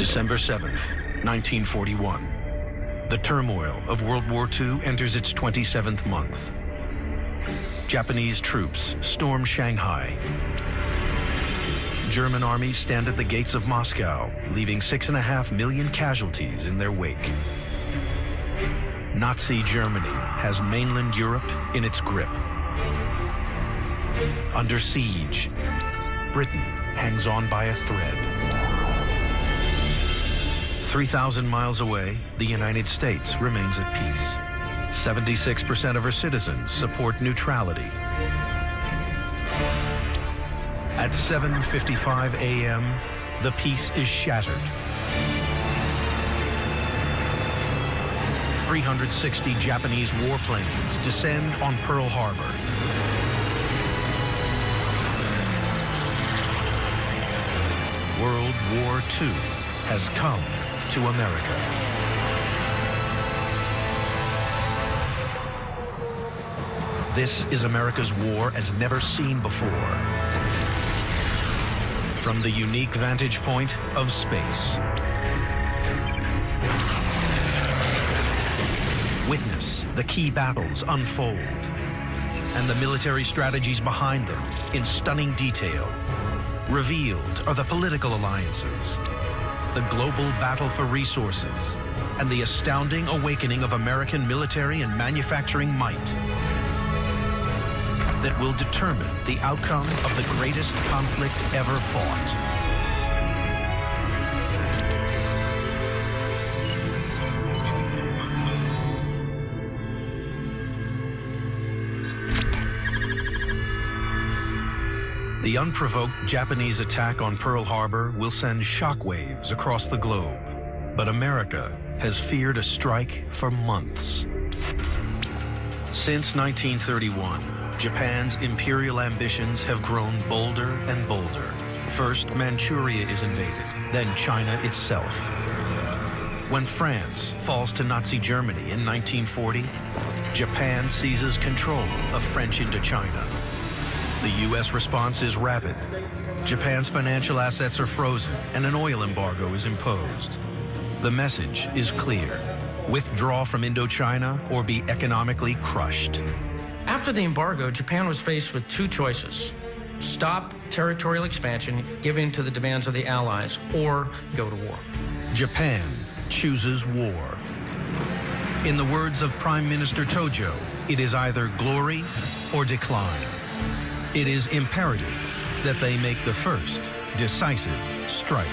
December 7th, 1941. The turmoil of World War II enters its 27th month. Japanese troops storm Shanghai. German armies stand at the gates of Moscow, leaving 6.5 million casualties in their wake. Nazi Germany has mainland Europe in its grip. Under siege, Britain hangs on by a thread. 3,000 miles away, the United States remains at peace. 76% of her citizens support neutrality. At 7:55 a.m., the peace is shattered. 360 Japanese warplanes descend on Pearl Harbor. World War II has come to America. This is America's war as never seen before. From the unique vantage point of space. Witness the key battles unfold and the military strategies behind them in stunning detail. Revealed are the political alliances, the global battle for resources, and the astounding awakening of American military and manufacturing might that will determine the outcome of the greatest conflict ever fought. The unprovoked Japanese attack on Pearl Harbor will send shockwaves across the globe, but America has feared a strike for months. Since 1931, Japan's imperial ambitions have grown bolder and bolder. First, Manchuria is invaded, then China itself. When France falls to Nazi Germany in 1940, Japan seizes control of French Indochina. The U.S. response is rapid. Japan's financial assets are frozen and an oil embargo is imposed. The message is clear: withdraw from Indochina or be economically crushed. After the embargo, Japan was faced with two choices: stop territorial expansion, give in to the demands of the Allies, or go to war. Japan chooses war. In the words of Prime Minister Tojo, it is either glory or decline. It is imperative that they make the first decisive strike.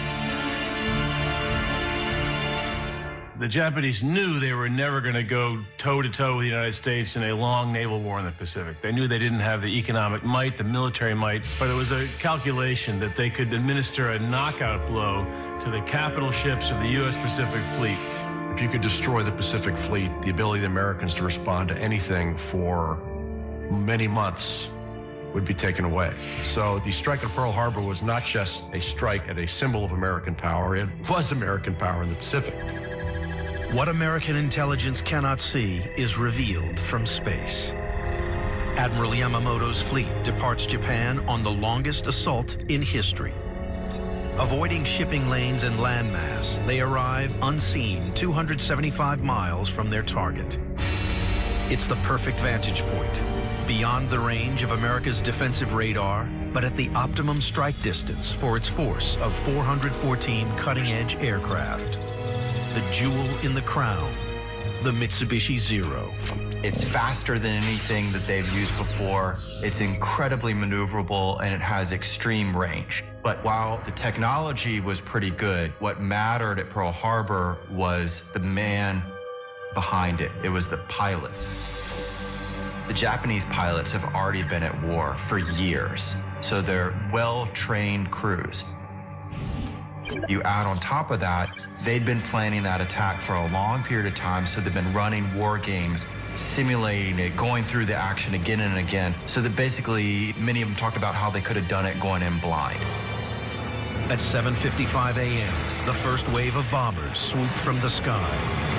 The Japanese knew they were never going to go toe-to-toe with the United States in a long naval war in the Pacific. They knew they didn't have the economic might, the military might, but it was a calculation that they could administer a knockout blow to the capital ships of the U.S. Pacific Fleet. If you could destroy the Pacific Fleet, the ability of the Americans to respond to anything for many months would be taken away. So the strike at Pearl Harbor was not just a strike at a symbol of American power, it was American power in the Pacific. What American intelligence cannot see is revealed from space. Admiral Yamamoto's fleet departs Japan on the longest assault in history. Avoiding shipping lanes and landmass, they arrive unseen 275 miles from their target. It's the perfect vantage point, beyond the range of America's defensive radar, but at the optimum strike distance for its force of 414 cutting-edge aircraft. The jewel in the crown, the Mitsubishi Zero. It's faster than anything that they've used before. It's incredibly maneuverable, and it has extreme range. But while the technology was pretty good, what mattered at Pearl Harbor was the man behind it. It was the pilot. The Japanese pilots have already been at war for years, so they're well-trained crews. You add on top of that, they'd been planning that attack for a long period of time, so they've been running war games, simulating it, going through the action again and again, so that basically many of them talked about how they could have done it going in blind. At 7:55 a.m., the first wave of bombers swoop from the sky.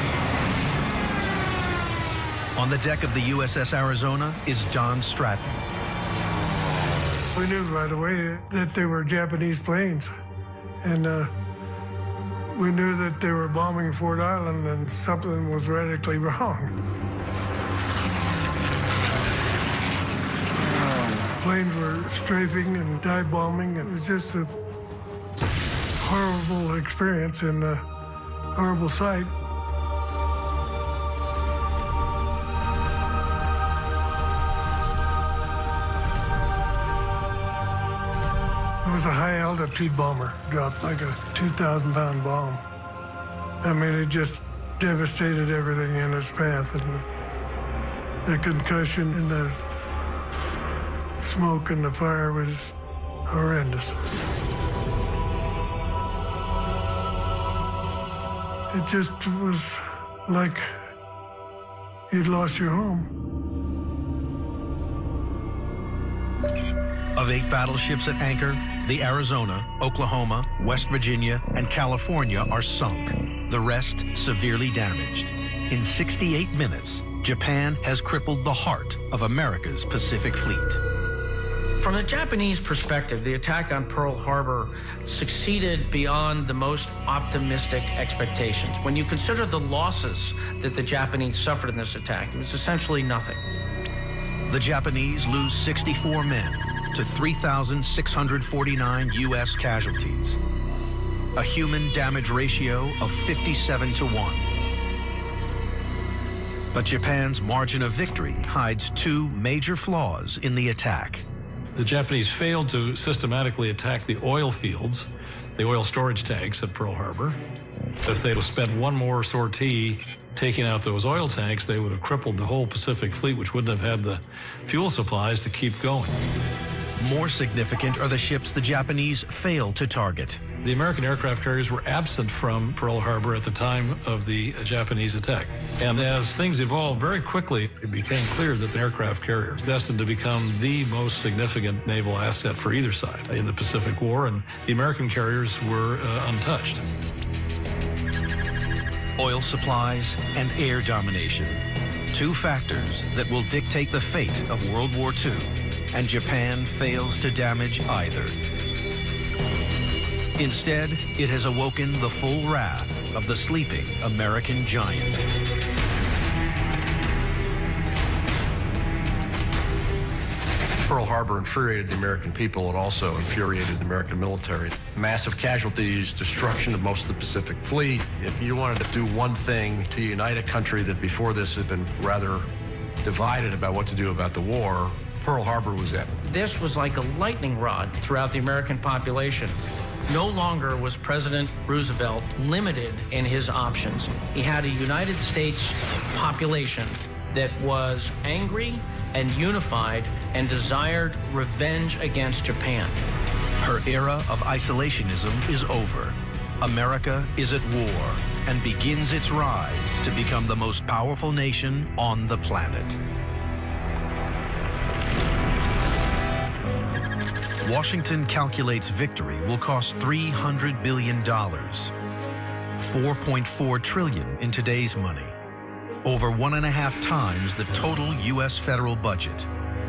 On the deck of the USS Arizona is John Stratton. We knew right away that they were Japanese planes. And We knew that they were bombing Ford Island and something was radically wrong. Planes were strafing and dive bombing. It was just a horrible experience and a horrible sight. It was a high-altitude bomber, dropped like a 2,000-pound bomb. I mean, it just devastated everything in its path, and the concussion and the smoke and the fire was horrendous. It just was like you'd lost your home. Of 8 battleships at anchor, the Arizona, Oklahoma, West Virginia, and California are sunk. The rest severely damaged. In 68 minutes, Japan has crippled the heart of America's Pacific Fleet. From the Japanese perspective, the attack on Pearl Harbor succeeded beyond the most optimistic expectations. When you consider the losses that the Japanese suffered in this attack, it was essentially nothing. The Japanese lose 64 men to 3,649 U.S. casualties, a human damage ratio of 57 to 1. But Japan's margin of victory hides 2 major flaws in the attack. The Japanese failed to systematically attack the oil fields, the oil storage tanks at Pearl Harbor. If they'd have spent one more sortie taking out those oil tanks, they would have crippled the whole Pacific Fleet, which wouldn't have had the fuel supplies to keep going. More significant are the ships the Japanese failed to target. The American aircraft carriers were absent from Pearl Harbor at the time of the Japanese attack. And as things evolved very quickly, it became clear that the aircraft carrier was destined to become the most significant naval asset for either side in the Pacific War, and the American carriers were untouched. Oil supplies and air domination, 2 factors that will dictate the fate of World War II, and Japan fails to damage either. Instead, it has awoken the full wrath of the sleeping American giant. Pearl Harbor infuriated the American people. It also infuriated the American military. Massive casualties, destruction of most of the Pacific Fleet. If you wanted to do one thing to unite a country that before this had been rather divided about what to do about the war, Pearl Harbor was it. This was like a lightning rod throughout the American population. No longer was President Roosevelt limited in his options. He had a United States population that was angry and unified and desired revenge against Japan. Her era of isolationism is over. America is at war and begins its rise to become the most powerful nation on the planet. Washington calculates victory will cost $300 billion, $4.4 trillion in today's money, over 1.5 times the total U.S. federal budget.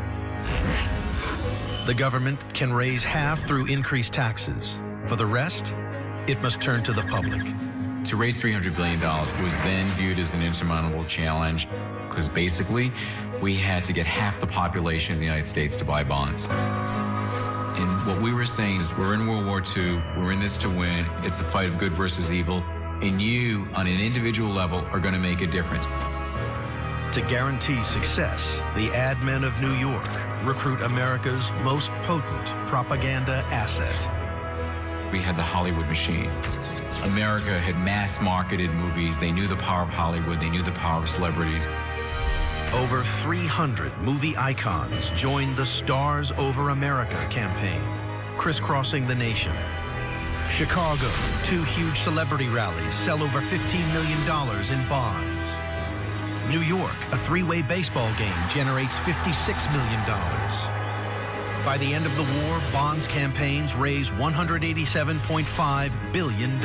The government can raise half through increased taxes. For the rest, it must turn to the public. To raise $300 billion was then viewed as an insurmountable challenge because basically we had to get half the population of the United States to buy bonds. And what we were saying is we're in World War II, we're in this to win, it's a fight of good versus evil, and you, on an individual level, are going to make a difference. To guarantee success, the ad men of New York recruit America's most potent propaganda asset. We had the Hollywood machine. America had mass-marketed movies. They knew the power of Hollywood. They knew the power of celebrities. Over 300 movie icons joined the Stars Over America campaign, crisscrossing the nation. Chicago, 2 huge celebrity rallies sell over $15 million in bonds. New York, a 3-way baseball game generates $56 million. By the end of the war, bonds campaigns raise $187.5 billion.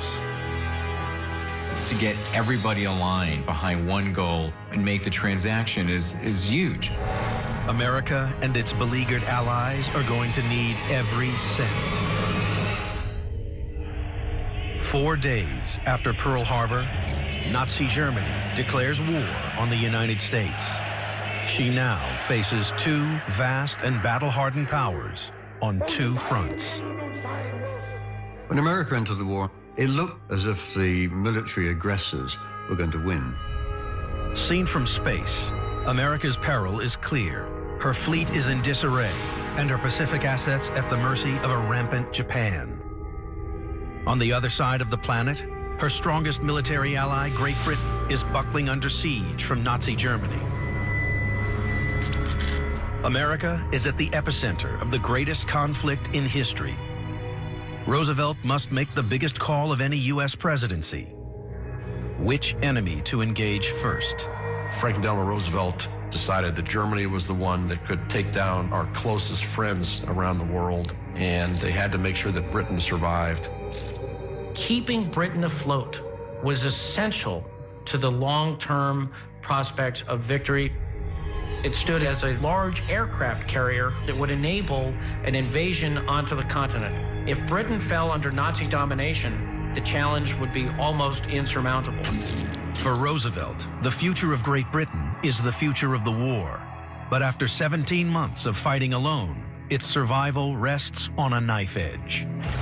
To get everybody aligned behind one goal and make the transaction is huge. America and its beleaguered allies are going to need every cent. 4 days after Pearl Harbor, Nazi Germany declares war on the United States. She now faces two vast and battle-hardened powers on two fronts. When America entered the war, it looked as if the military aggressors were going to win. Seen from space, America's peril is clear. Her fleet is in disarray, and her Pacific assets at the mercy of a rampant Japan. On the other side of the planet, her strongest military ally, Great Britain, is buckling under siege from Nazi Germany. America is at the epicenter of the greatest conflict in history. Roosevelt must make the biggest call of any U.S. presidency. Which enemy to engage first? Franklin Delano Roosevelt decided that Germany was the one that could take down our closest friends around the world, and they had to make sure that Britain survived. Keeping Britain afloat was essential to the long-term prospects of victory. It stood as a large aircraft carrier that would enable an invasion onto the continent. If Britain fell under Nazi domination, the challenge would be almost insurmountable. For Roosevelt, the future of Great Britain is the future of the war. But after 17 months of fighting alone, its survival rests on a knife edge.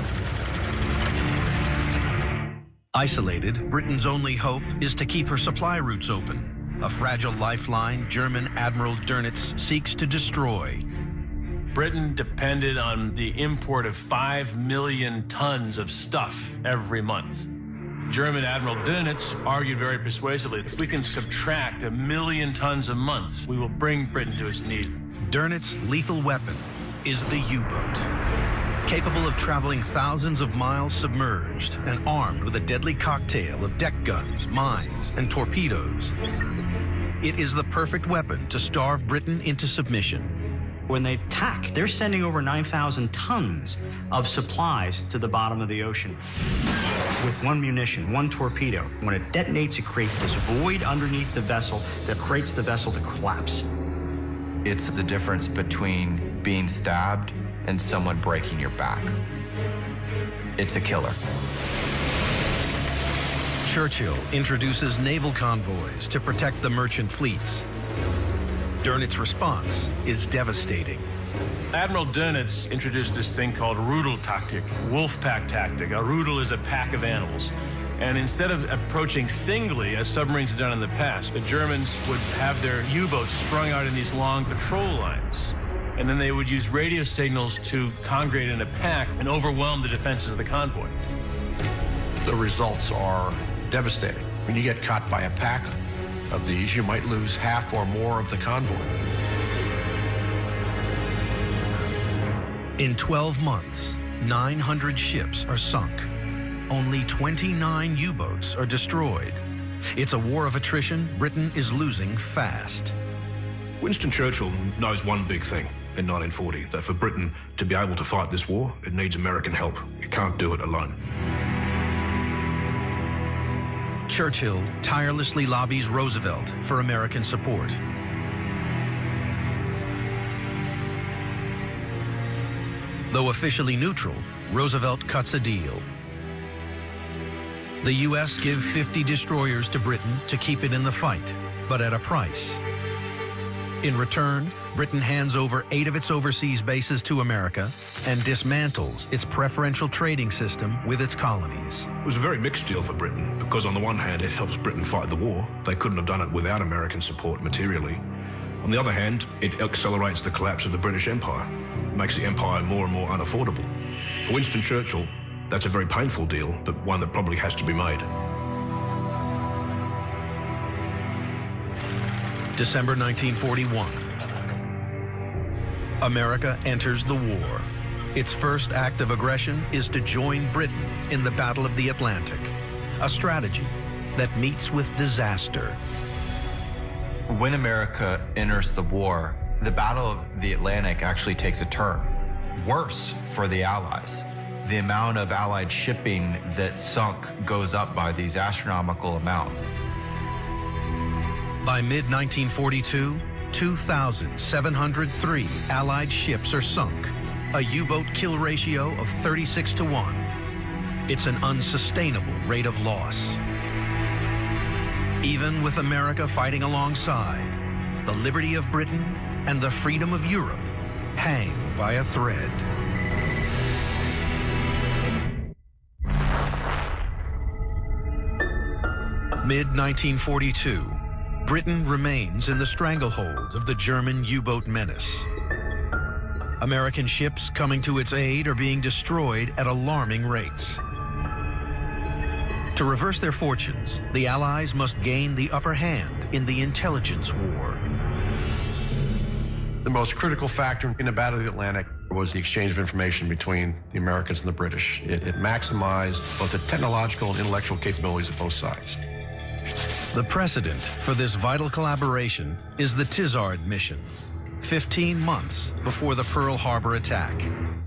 Isolated, Britain's only hope is to keep her supply routes open. A fragile lifeline German Admiral Dönitz seeks to destroy. Britain depended on the import of 5 million tons of stuff every month. German Admiral Dönitz argued very persuasively, if we can subtract 1 million tons a month, we will bring Britain to its knees. Dönitz's lethal weapon is the U-boat. Capable of traveling thousands of miles submerged and armed with a deadly cocktail of deck guns, mines, and torpedoes. It is the perfect weapon to starve Britain into submission. When they attack, they're sending over 9,000 tons of supplies to the bottom of the ocean. With one munition, one torpedo, when it detonates, it creates this void underneath the vessel that creates the vessel to collapse. It's the difference between being stabbed and someone breaking your back. It's a killer. Churchill introduces naval convoys to protect the merchant fleets. Dönitz's response is devastating. Admiral Dönitz introduced this thing called Rudeltaktik, wolf pack tactic. A Rudel is a pack of animals. And instead of approaching singly, as submarines had done in the past, the Germans would have their U-boats strung out in these long patrol lines. And then they would use radio signals to congregate in a pack and overwhelm the defenses of the convoy. The results are devastating. When you get caught by a pack of these, you might lose half or more of the convoy. In 12 months, 900 ships are sunk. Only 29 U-boats are destroyed. It's a war of attrition Britain is losing fast. Winston Churchill knows one big thing in 1940, that for Britain to be able to fight this war, it needs American help. It can't do it alone. Churchill tirelessly lobbies Roosevelt for American support. Though officially neutral, Roosevelt cuts a deal. The U.S. give 50 destroyers to Britain to keep it in the fight, but at a price. In return, Britain hands over 8 of its overseas bases to America and dismantles its preferential trading system with its colonies. It was a very mixed deal for Britain, because on the one hand, it helps Britain fight the war. They couldn't have done it without American support materially. On the other hand, it accelerates the collapse of the British Empire, makes the empire more and more unaffordable. For Winston Churchill, that's a very painful deal, but one that probably has to be made. December 1941. America enters the war. Its first act of aggression is to join Britain in the Battle of the Atlantic, a strategy that meets with disaster. When America enters the war, the Battle of the Atlantic actually takes a turn. Worse for the Allies. The amount of Allied shipping that sunk goes up by these astronomical amounts. By mid-1942, 2,703 Allied ships are sunk, a U-boat kill ratio of 36 to 1. it's an unsustainable rate of loss. Even with America fighting alongside, the liberty of Britain and the freedom of Europe hang by a thread. Mid-1942, Britain remains in the stranglehold of the German U-boat menace. American ships coming to its aid are being destroyed at alarming rates. To reverse their fortunes, the Allies must gain the upper hand in the intelligence war. The most critical factor in the Battle of the Atlantic was the exchange of information between the Americans and the British. It maximized both the technological and intellectual capabilities of both sides. The precedent for this vital collaboration is the Tizard mission, 15 months before the Pearl Harbor attack.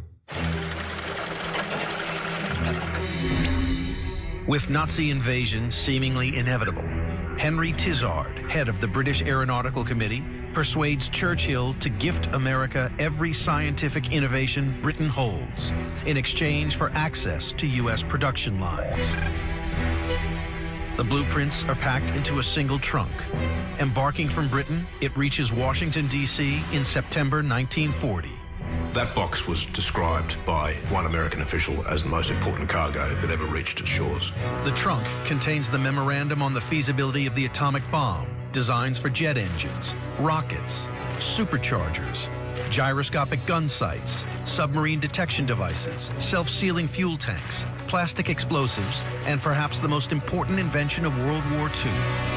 With Nazi invasion seemingly inevitable, Henry Tizard, head of the British Aeronautical Committee, persuades Churchill to gift America every scientific innovation Britain holds in exchange for access to U.S. production lines. The blueprints are packed into a single trunk. Embarking from Britain, it reaches Washington, D.C. in September 1940. That box was described by one American official as the most important cargo that ever reached its shores. The trunk contains the memorandum on the feasibility of the atomic bomb, designs for jet engines, rockets, superchargers, gyroscopic gun sights, submarine detection devices, self-sealing fuel tanks, plastic explosives, and perhaps the most important invention of World War II,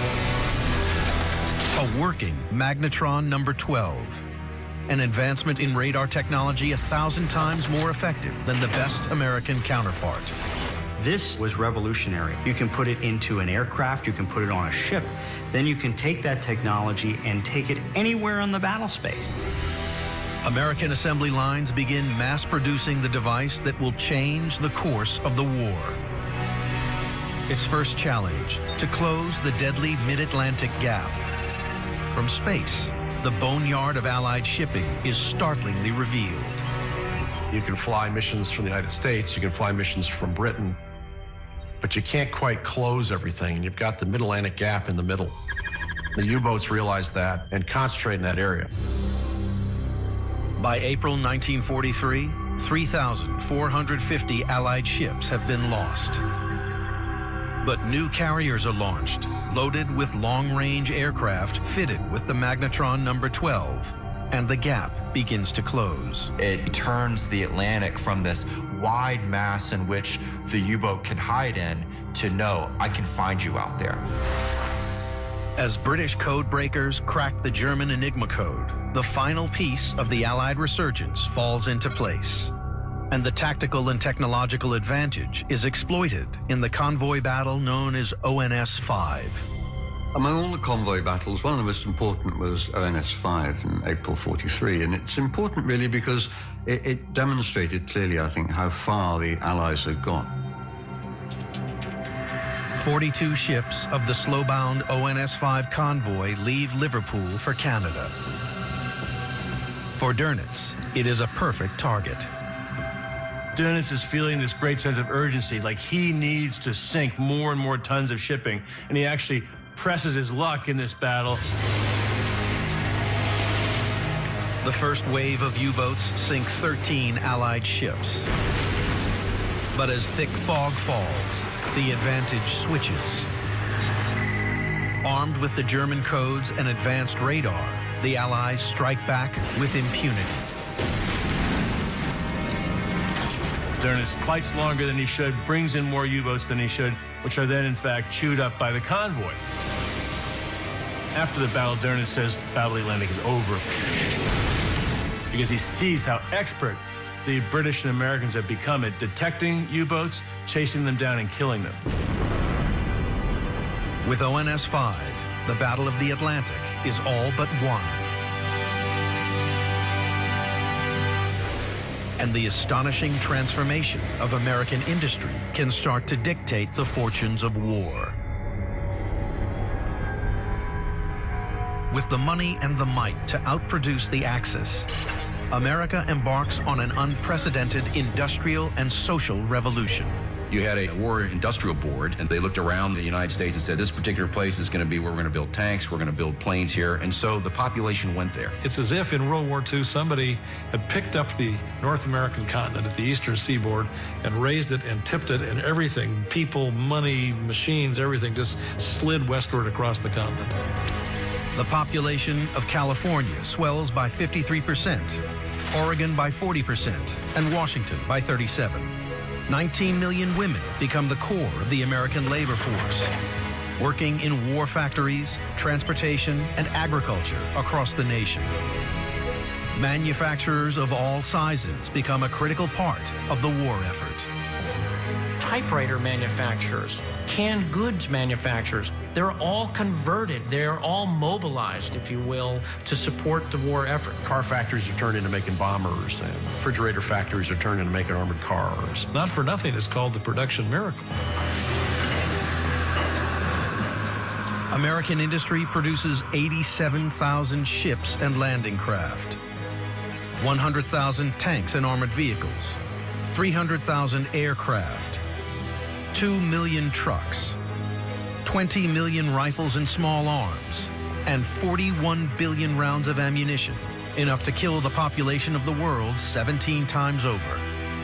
a working magnetron number 12. An advancement in radar technology 1,000 times more effective than the best American counterpart. This was revolutionary. You can put it into an aircraft, you can put it on a ship, then you can take that technology and take it anywhere on the battle space. American assembly lines begin mass producing the device that will change the course of the war. Its first challenge, to close the deadly mid-Atlantic gap. From space, the boneyard of Allied shipping is startlingly revealed. You can fly missions from the United States, you can fly missions from Britain, but you can't quite close everything, and you've got the mid-Atlantic gap in the middle. The U-boats realize that and concentrate in that area. By April 1943, 3,450 Allied ships have been lost. But new carriers are launched, loaded with long-range aircraft fitted with the magnetron number 12, and the gap begins to close. It turns the Atlantic from this wide mass in which the U-boat can hide in to no, I can find you out there. As British code breakers crack the German Enigma code, the final piece of the Allied resurgence falls into place, and the tactical and technological advantage is exploited in the convoy battle known as ONS-5. Among all the convoy battles, one of the most important was ONS-5 in April 43, and it's important really because it demonstrated clearly, I think, how far the Allies had gone. 42 ships of the slow-bound ONS-5 convoy leave Liverpool for Canada. For Dönitz, it is a perfect target. Dönitz is feeling this great sense of urgency, like he needs to sink more and more tons of shipping, and he actually presses his luck in this battle. The first wave of U-boats sink 13 Allied ships. But as thick fog falls, the advantage switches. Armed with the German codes and advanced radar, the Allies strike back with impunity. Dönitz fights longer than he should, brings in more U-boats than he should, which are then, in fact, chewed up by the convoy. After the battle, Dönitz says Battle of the Atlantic is over, because he sees how expert the British and Americans have become at detecting U-boats, chasing them down, and killing them. With ONS-5, the Battle of the Atlantic is all but won. And the astonishing transformation of American industry can start to dictate the fortunes of war. With the money and the might to outproduce the Axis, America embarks on an unprecedented industrial and social revolution. You had a war industrial board, and they looked around the United States and said, this particular place is going to be where we're going to build tanks, we're going to build planes here. And so the population went there. It's as if in World War II, somebody had picked up the North American continent at the eastern seaboard and raised it and tipped it, and everything, people, money, machines, everything just slid westward across the continent. The population of California swells by 53%, Oregon by 40%, and Washington by 37%. 19 million women become the core of the American labor force, working in war factories, transportation, and agriculture across the nation. Manufacturers of all sizes become a critical part of the war effort. Typewriter manufacturers, canned goods manufacturers, they're all converted. They're all mobilized, if you will, to support the war effort. Car factories are turned into making bombers, and refrigerator factories are turned into making armored cars. Not for nothing, it's called the production miracle. American industry produces 87,000 ships and landing craft, 100,000 tanks and armored vehicles, 300,000 aircraft, 2 million trucks, 20 million rifles and small arms, and 41 billion rounds of ammunition, enough to kill the population of the world 17 times over.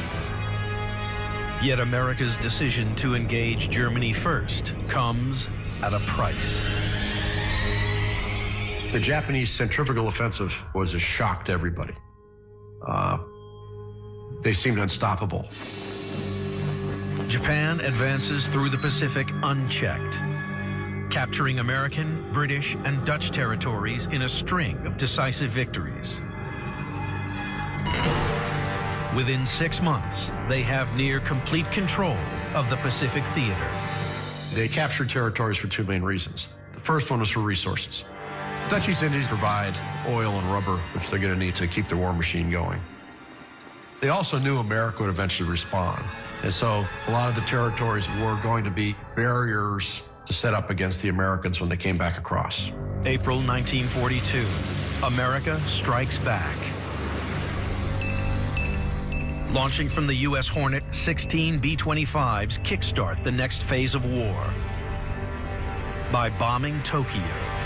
Yet America's decision to engage Germany first comes at a price. The Japanese centrifugal offensive was a shock to everybody. They seemed unstoppable. Japan advances through the Pacific unchecked, capturing American, British, and Dutch territories in a string of decisive victories. Within 6 months, they have near complete control of the Pacific theater. They captured territories for two main reasons. The first one was for resources. The Dutch East Indies provide oil and rubber, which they're going to need to keep the war machine going. They also knew America would eventually respond. And so a lot of the territories were going to be barriers to set up against the Americans when they came back across. April 1942, America strikes back. Launching from the U.S. Hornet, 16 B-25s kickstart the next phase of war by bombing Tokyo.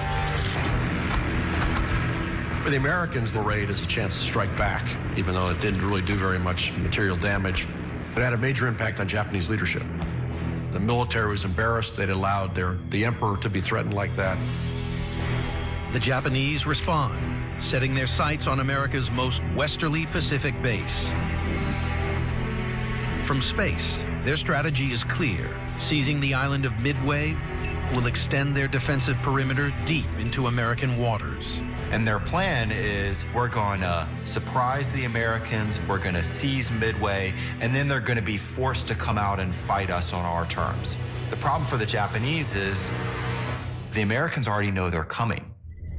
For the Americans, the raid is a chance to strike back, even though it didn't really do very much material damage. It had a major impact on Japanese leadership. The military was embarrassed they'd allowed the emperor to be threatened like that. The Japanese respond, setting their sights on America's most westerly Pacific base. From space, their strategy is clear. Seizing the island of Midway will extend their defensive perimeter deep into American waters. And their plan is, we're going to surprise the Americans, we're going to seize Midway, and then they're going to be forced to come out and fight us on our terms. The problem for the Japanese is the Americans already know they're coming.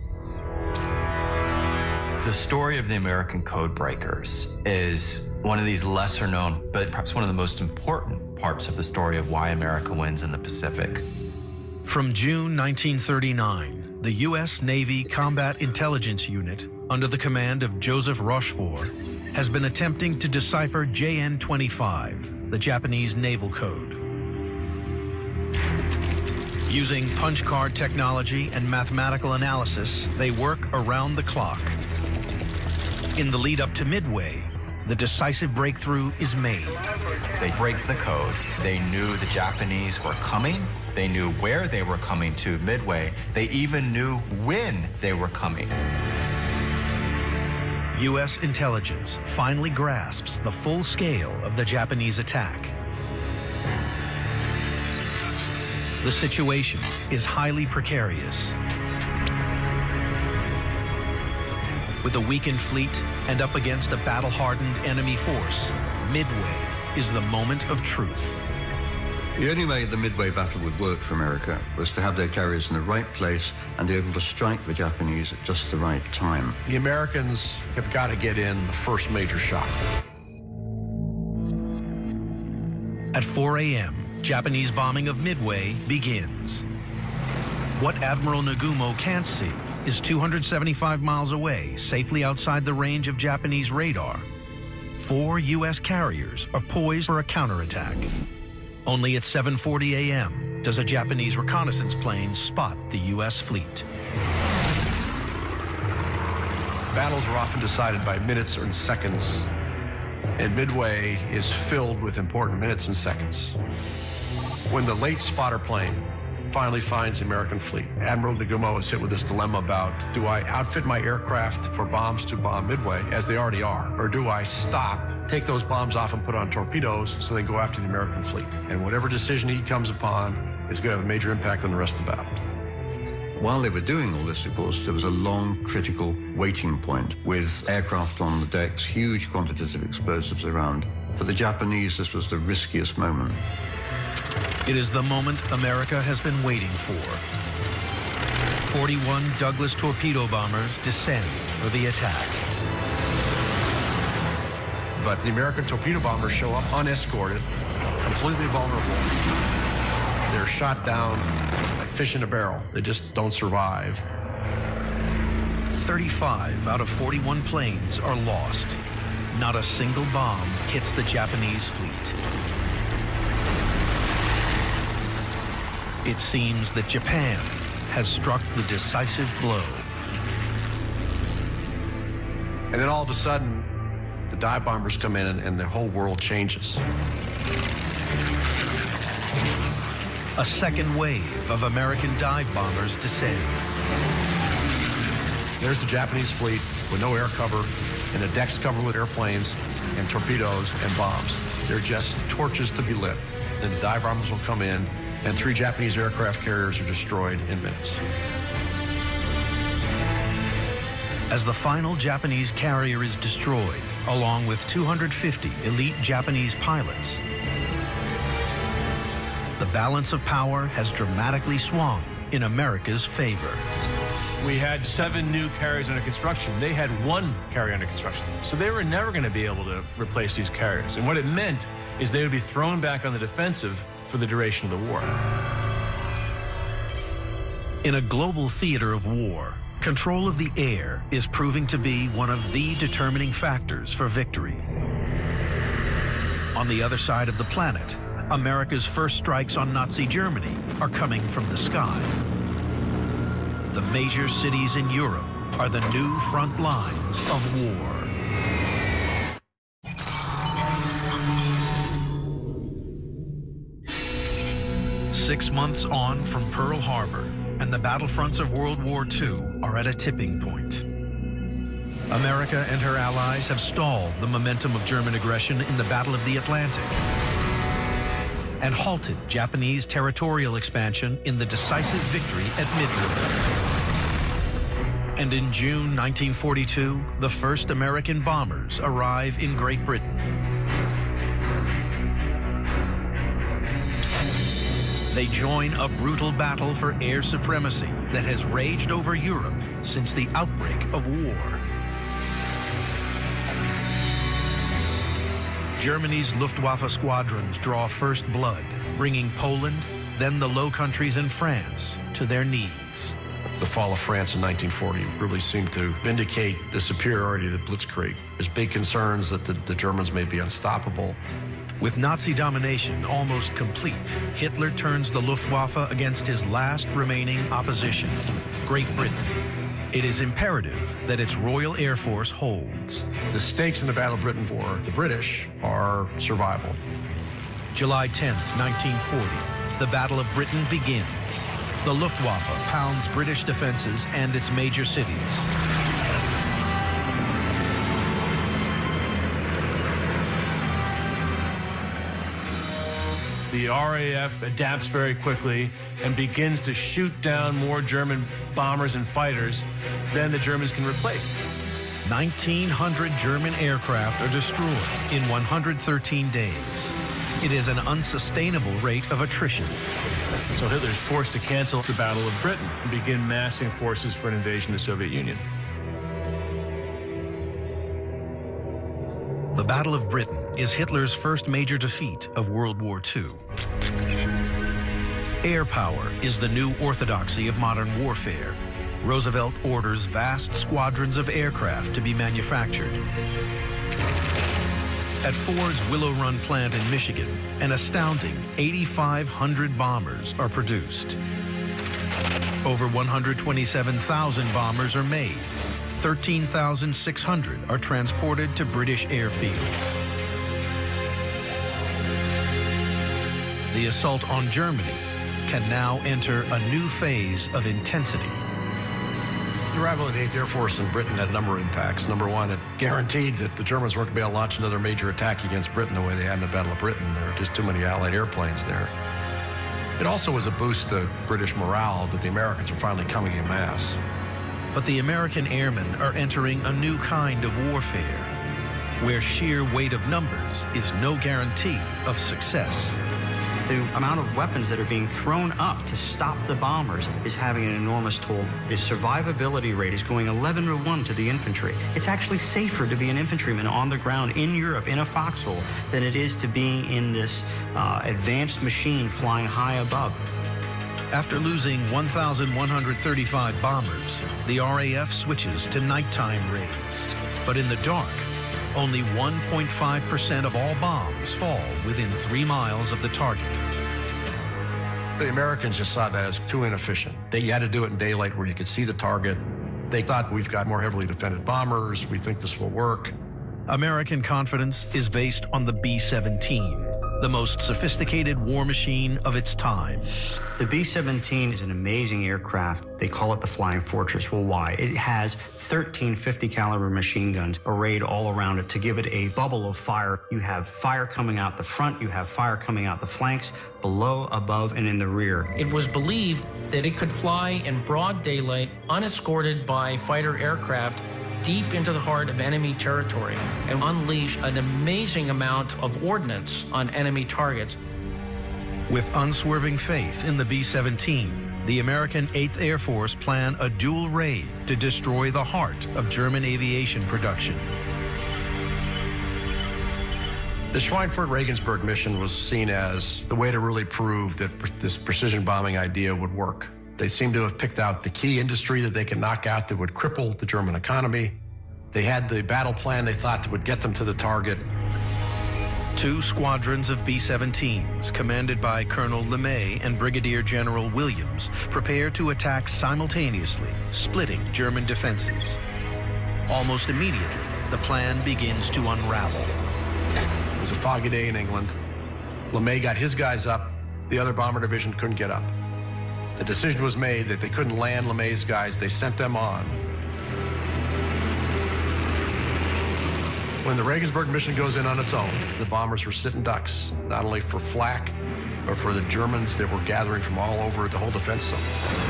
The story of the American code breakers is one of these lesser known, but perhaps one of the most important parts of the story of why America wins in the Pacific. From June 1939, the U.S. Navy Combat Intelligence Unit, under the command of Joseph Rochefort, has been attempting to decipher JN-25, the Japanese naval code. Using punch card technology and mathematical analysis, they work around the clock. In the lead up to Midway, the decisive breakthrough is made. They break the code. They knew the Japanese were coming. They knew where they were coming to Midway. They even knew when they were coming. U.S. intelligence finally grasps the full scale of the Japanese attack. The situation is highly precarious. With a weakened fleet and up against a battle-hardened enemy force, Midway is the moment of truth. The only way the Midway battle would work for America was to have their carriers in the right place and be able to strike the Japanese at just the right time. The Americans have got to get in the first major shot. At 4 a.m., Japanese bombing of Midway begins. What Admiral Nagumo can't see is 275 miles away, safely outside the range of Japanese radar. 4 U.S. carriers are poised for a counterattack. Only at 7:40 a.m. does a Japanese reconnaissance plane spot the U.S. fleet. Battles are often decided by minutes or seconds, and Midway is filled with important minutes and seconds. When the late spotter plane finally finds the American fleet, Admiral Nagumo is hit with this dilemma about, do I outfit my aircraft for bombs to bomb Midway, as they already are, or do I stop, take those bombs off and put on torpedoes so they go after the American fleet? And whatever decision he comes upon is going to have a major impact on the rest of the battle. While they were doing all this, of course, there was a long, critical waiting point with aircraft on the decks, huge quantities of explosives around. For the Japanese, this was the riskiest moment. It is the moment America has been waiting for. 41 Douglas torpedo bombers descend for the attack. But the American torpedo bombers show up unescorted, completely vulnerable. They're shot down like fish in a barrel. They just don't survive. 35 out of 41 planes are lost. Not a single bomb hits the Japanese fleet. It seems that Japan has struck the decisive blow. And then all of a sudden, the dive bombers come in and the whole world changes. A second wave of American dive bombers descends. There's the Japanese fleet with no air cover and the decks covered with airplanes and torpedoes and bombs. They're just torches to be lit. Then the dive bombers will come in and 3 Japanese aircraft carriers are destroyed in minutes. As the final Japanese carrier is destroyed, along with 250 elite Japanese pilots, the balance of power has dramatically swung in America's favor. We had 7 new carriers under construction. They had 1 carrier under construction. So they were never going to be able to replace these carriers. And what it meant is they would be thrown back on the defensive for the duration of the war. In a global theater of war, control of the air is proving to be one of the determining factors for victory. On the other side of the planet, America's first strikes on Nazi Germany are coming from the sky. The major cities in Europe are the new front lines of war. Six months on from Pearl Harbor, and the battlefronts of World War II are at a tipping point. America and her allies have stalled the momentum of German aggression in the Battle of the Atlantic and halted Japanese territorial expansion in the decisive victory at Midway. And in June 1942, the first American bombers arrive in Great Britain. They join a brutal battle for air supremacy that has raged over Europe since the outbreak of war. Germany's Luftwaffe squadrons draw first blood, bringing Poland, then the Low Countries and France to their knees. The fall of France in 1940 really seemed to vindicate the superiority of the Blitzkrieg. There's big concerns that the Germans may be unstoppable. With Nazi domination almost complete, Hitler turns the Luftwaffe against his last remaining opposition, Great Britain. It is imperative that its Royal Air Force holds. The stakes in the Battle of Britain for the British are survival. July 10th, 1940, the Battle of Britain begins. The Luftwaffe pounds British defenses and its major cities. The RAF adapts very quickly and begins to shoot down more German bombers and fighters than the Germans can replace. 1,900 German aircraft are destroyed in 113 days. It is an unsustainable rate of attrition. So Hitler's forced to cancel the Battle of Britain and begin massing forces for an invasion of the Soviet Union. The Battle of Britain is Hitler's first major defeat of World War II. Air power is the new orthodoxy of modern warfare. Roosevelt orders vast squadrons of aircraft to be manufactured. At Ford's Willow Run plant in Michigan, an astounding 8,500 bombers are produced. Over 127,000 bombers are made. 13,600 are transported to British airfields. The assault on Germany can now enter a new phase of intensity. The arrival of the 8th Air Force in Britain had a number of impacts. Number one, it guaranteed that the Germans weren't going to be able to launch another major attack against Britain the way they had in the Battle of Britain. There were just too many Allied airplanes there. It also was a boost to British morale that the Americans were finally coming en masse. But the American airmen are entering a new kind of warfare, where sheer weight of numbers is no guarantee of success. The amount of weapons that are being thrown up to stop the bombers is having an enormous toll. The survivability rate is going 11-to-1 to the infantry. It's actually safer to be an infantryman on the ground in Europe in a foxhole than it is to be in this advanced machine flying high above. After losing 1,135 bombers, the RAF switches to nighttime raids. But in the dark, only 1.5% of all bombs fall within 3 miles of the target. The Americans just saw that as too inefficient. You had to do it in daylight where you could see the target. They thought, we've got more heavily defended bombers. We think this will work. American confidence is based on the B-17, the most sophisticated war machine of its time. The B-17 is an amazing aircraft. They call it the Flying Fortress. Well, why? It has 13 50-caliber machine guns arrayed all around it to give it a bubble of fire. You have fire coming out the front, you have fire coming out the flanks, below, above, and in the rear. It was believed that it could fly in broad daylight, unescorted by fighter aircraft, deep into the heart of enemy territory and unleash an amazing amount of ordnance on enemy targets. With unswerving faith in the B-17, the American 8th Air Force plan a dual raid to destroy the heart of German aviation production. The Schweinfurt-Regensburg mission was seen as the way to really prove that this precision bombing idea would work. They seemed to have picked out the key industry that they could knock out that would cripple the German economy. They had the battle plan they thought that would get them to the target. 2 squadrons of B-17s, commanded by Colonel LeMay and Brigadier General Williams, prepare to attack simultaneously, splitting German defenses. Almost immediately, the plan begins to unravel. It was a foggy day in England. LeMay got his guys up. The other bomber division couldn't get up. The decision was made that they couldn't land LeMay's guys. They sent them on. When the Regensburg mission goes in on its own, the bombers were sitting ducks, not only for flak, but for the Germans that were gathering from all over the whole defense zone.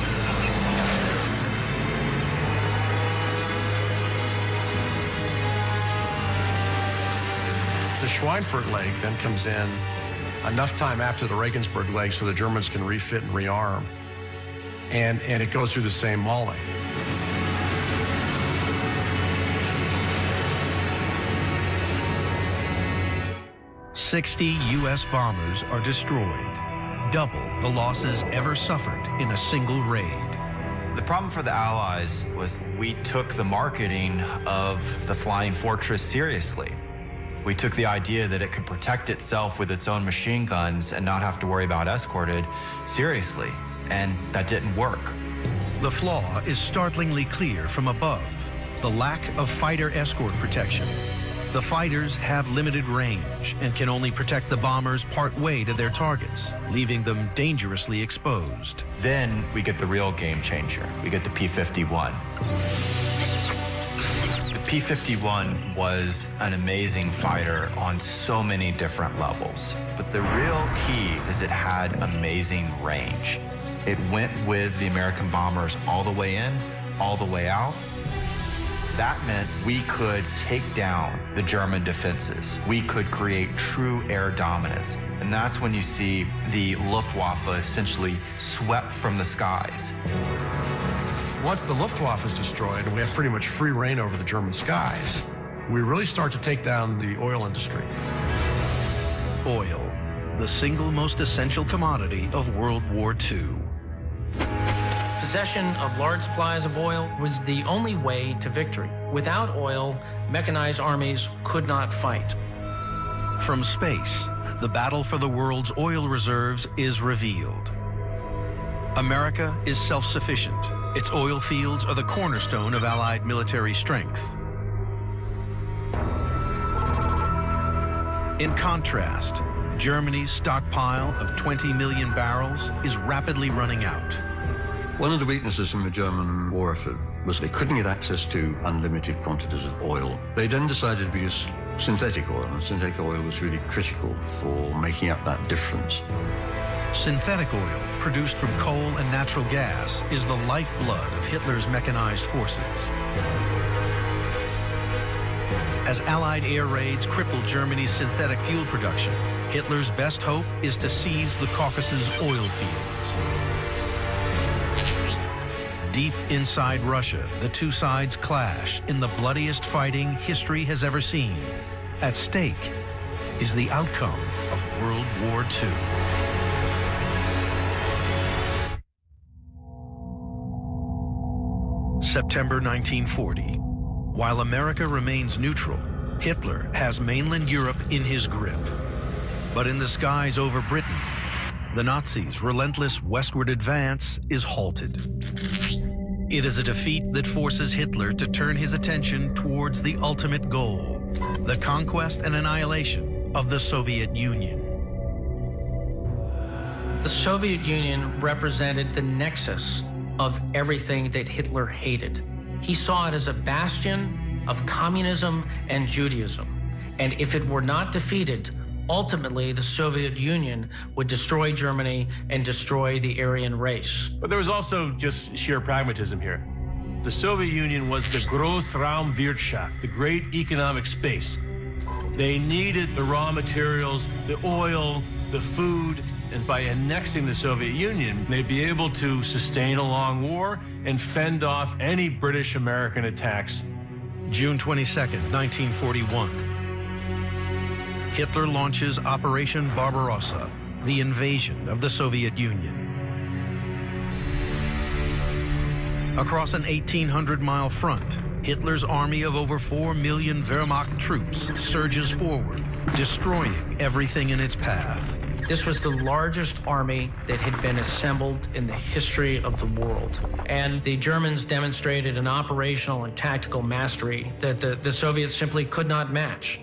The Schweinfurt leg then comes in enough time after the Regensburg leg so the Germans can refit and rearm. And it goes through the same mauling. "60 U.S. bombers are destroyed, double the losses ever suffered in a single raid." The problem for the Allies was we took the marketing of the Flying Fortress seriously. We took the idea that it could protect itself with its own machine guns and not have to worry about escorted seriously, and that didn't work. The flaw is startlingly clear from above: the lack of fighter escort protection. The fighters have limited range and can only protect the bombers part way to their targets, leaving them dangerously exposed. Then we get the real game changer. We get the P-51. The P-51 was an amazing fighter on so many different levels. But the real key is it had amazing range. It went with the American bombers all the way in, all the way out. That meant we could take down the German defenses. We could create true air dominance. And that's when you see the Luftwaffe essentially swept from the skies. Once the Luftwaffe is destroyed and we have pretty much free reign over the German skies, we really start to take down the oil industry. Oil, the single most essential commodity of World War II. Possession of large supplies of oil was the only way to victory. Without oil, mechanized armies could not fight. From space, the battle for the world's oil reserves is revealed. America is self-sufficient. Its oil fields are the cornerstone of Allied military strength. In contrast, Germany's stockpile of 20 million barrels is rapidly running out. One of the weaknesses in the German war effort was they couldn't get access to unlimited quantities of oil. They then decided to use synthetic oil, and synthetic oil was really critical for making up that difference. Synthetic oil, produced from coal and natural gas, is the lifeblood of Hitler's mechanized forces. As Allied air raids cripple Germany's synthetic fuel production, Hitler's best hope is to seize the Caucasus oil fields. Deep inside Russia, the two sides clash in the bloodiest fighting history has ever seen. At stake is the outcome of World War II. September 1940. While America remains neutral, Hitler has mainland Europe in his grip. But in the skies over Britain, the Nazis' relentless westward advance is halted. It is a defeat that forces Hitler to turn his attention towards the ultimate goal, the conquest and annihilation of the Soviet Union. The Soviet Union represented the nexus of everything that Hitler hated. He saw it as a bastion of communism and Judaism. And if it were not defeated, ultimately the Soviet Union would destroy Germany and destroy the Aryan race. But there was also just sheer pragmatism here. The Soviet Union was the Großraumwirtschaft, the great economic space. They needed the raw materials, the oil, the food, and by annexing the Soviet Union, they'd be able to sustain a long war and fend off any British-American attacks. June 22nd, 1941. Hitler launches Operation Barbarossa, the invasion of the Soviet Union. Across an 1,800-mile front, Hitler's army of over 4 million Wehrmacht troops surges forward, destroying everything in its path. This was the largest army that had been assembled in the history of the world. And the Germans demonstrated an operational and tactical mastery that the Soviets simply could not match.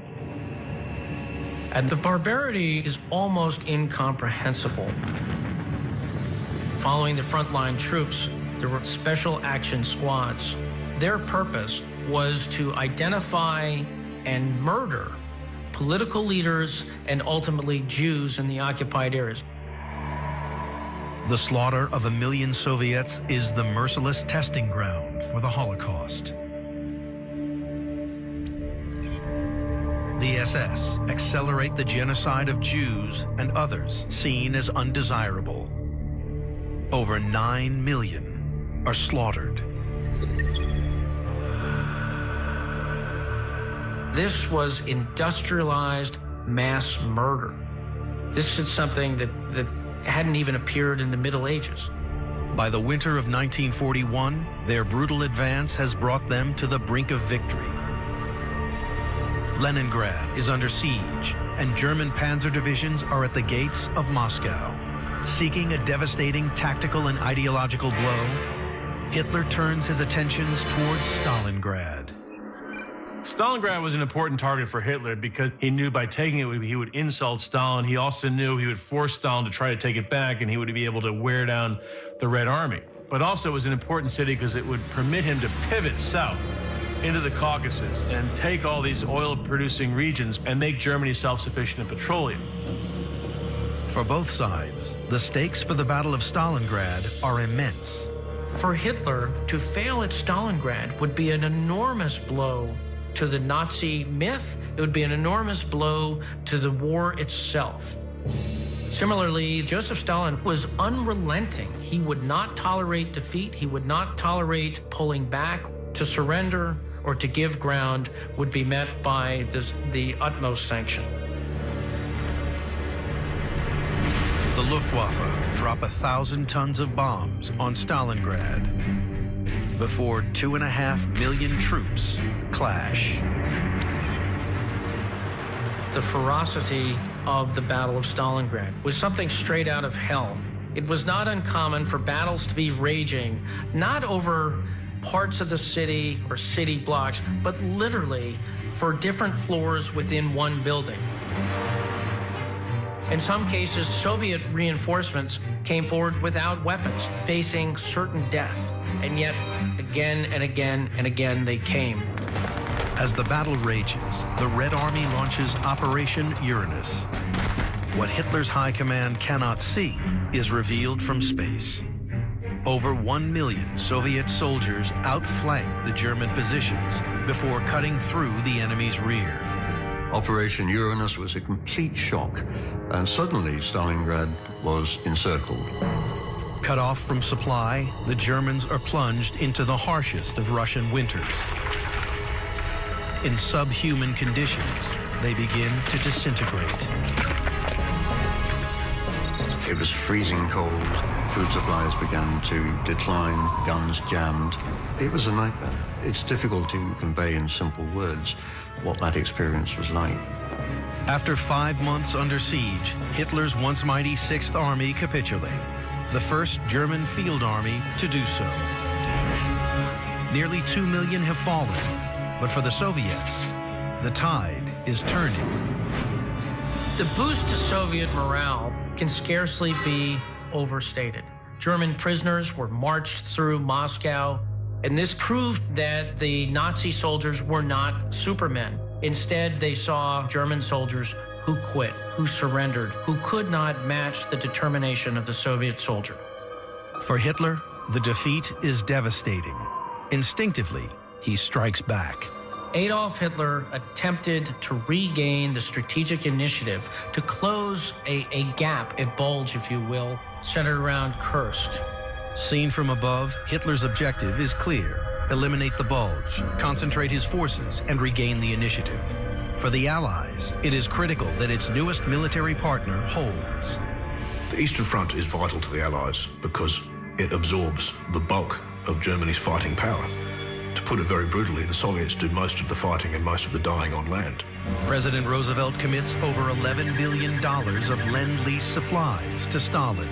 And the barbarity is almost incomprehensible. Following the frontline troops, there were special action squads. Their purpose was to identify and murder political leaders and ultimately Jews in the occupied areas. The slaughter of 1 million Soviets is the merciless testing ground for the Holocaust. The SS accelerate the genocide of Jews and others seen as undesirable. Over 9 million are slaughtered. This was industrialized mass murder. This is something that hadn't even appeared in the Middle Ages. By the winter of 1941, their brutal advance has brought them to the brink of victory. Leningrad is under siege, and German panzer divisions are at the gates of Moscow. Seeking a devastating tactical and ideological blow, Hitler turns his attentions towards Stalingrad. Stalingrad was an important target for Hitler because he knew by taking it, he would insult Stalin. He also knew he would force Stalin to try to take it back, and he would be able to wear down the Red Army. But also it was an important city because it would permit him to pivot south into the Caucasus and take all these oil-producing regions and make Germany self-sufficient in petroleum. For both sides, the stakes for the Battle of Stalingrad are immense. For Hitler, to fail at Stalingrad would be an enormous blow to the Nazi myth. It would be an enormous blow to the war itself. Similarly, Joseph Stalin was unrelenting. He would not tolerate defeat. He would not tolerate pulling back. To surrender or to give ground would be met by the utmost sanction. The Luftwaffe drop 1,000 tons of bombs on Stalingrad before 2.5 million troops clash. The ferocity of the Battle of Stalingrad was something straight out of hell. It was not uncommon for battles to be raging, not over parts of the city or city blocks, but literally for different floors within one building. In some cases, Soviet reinforcements came forward without weapons, facing certain death. And yet, again and again and again, they came. As the battle rages, the Red Army launches Operation Uranus. What Hitler's high command cannot see is revealed from space. Over 1 million Soviet soldiers outflanked the German positions before cutting through the enemy's rear. Operation Uranus was a complete shock, and suddenly Stalingrad was encircled. Cut off from supply, the Germans are plunged into the harshest of Russian winters. In subhuman conditions, they begin to disintegrate. It was freezing cold. Food supplies began to decline, guns jammed. It was a nightmare. It's difficult to convey in simple words what that experience was like. After 5 months under siege, Hitler's once mighty Sixth Army capitulated, the first German field army to do so. Nearly 2 million have fallen, but for the Soviets, the tide is turning. The boost to Soviet morale can scarcely be overstated. German prisoners were marched through Moscow, and this proved that the Nazi soldiers were not supermen. Instead, they saw German soldiers who quit, who surrendered, who could not match the determination of the Soviet soldier. For Hitler, the defeat is devastating. Instinctively, he strikes back. Adolf Hitler attempted to regain the strategic initiative to close a gap, a bulge, if you will, centered around Kursk. Seen from above, Hitler's objective is clear. Eliminate the bulge, concentrate his forces, and regain the initiative. For the Allies, it is critical that its newest military partner holds. The Eastern Front is vital to the Allies because it absorbs the bulk of Germany's fighting power. To put it very brutally, the Soviets do most of the fighting and most of the dying on land. President Roosevelt commits over $11 billion of Lend-Lease supplies to Stalin.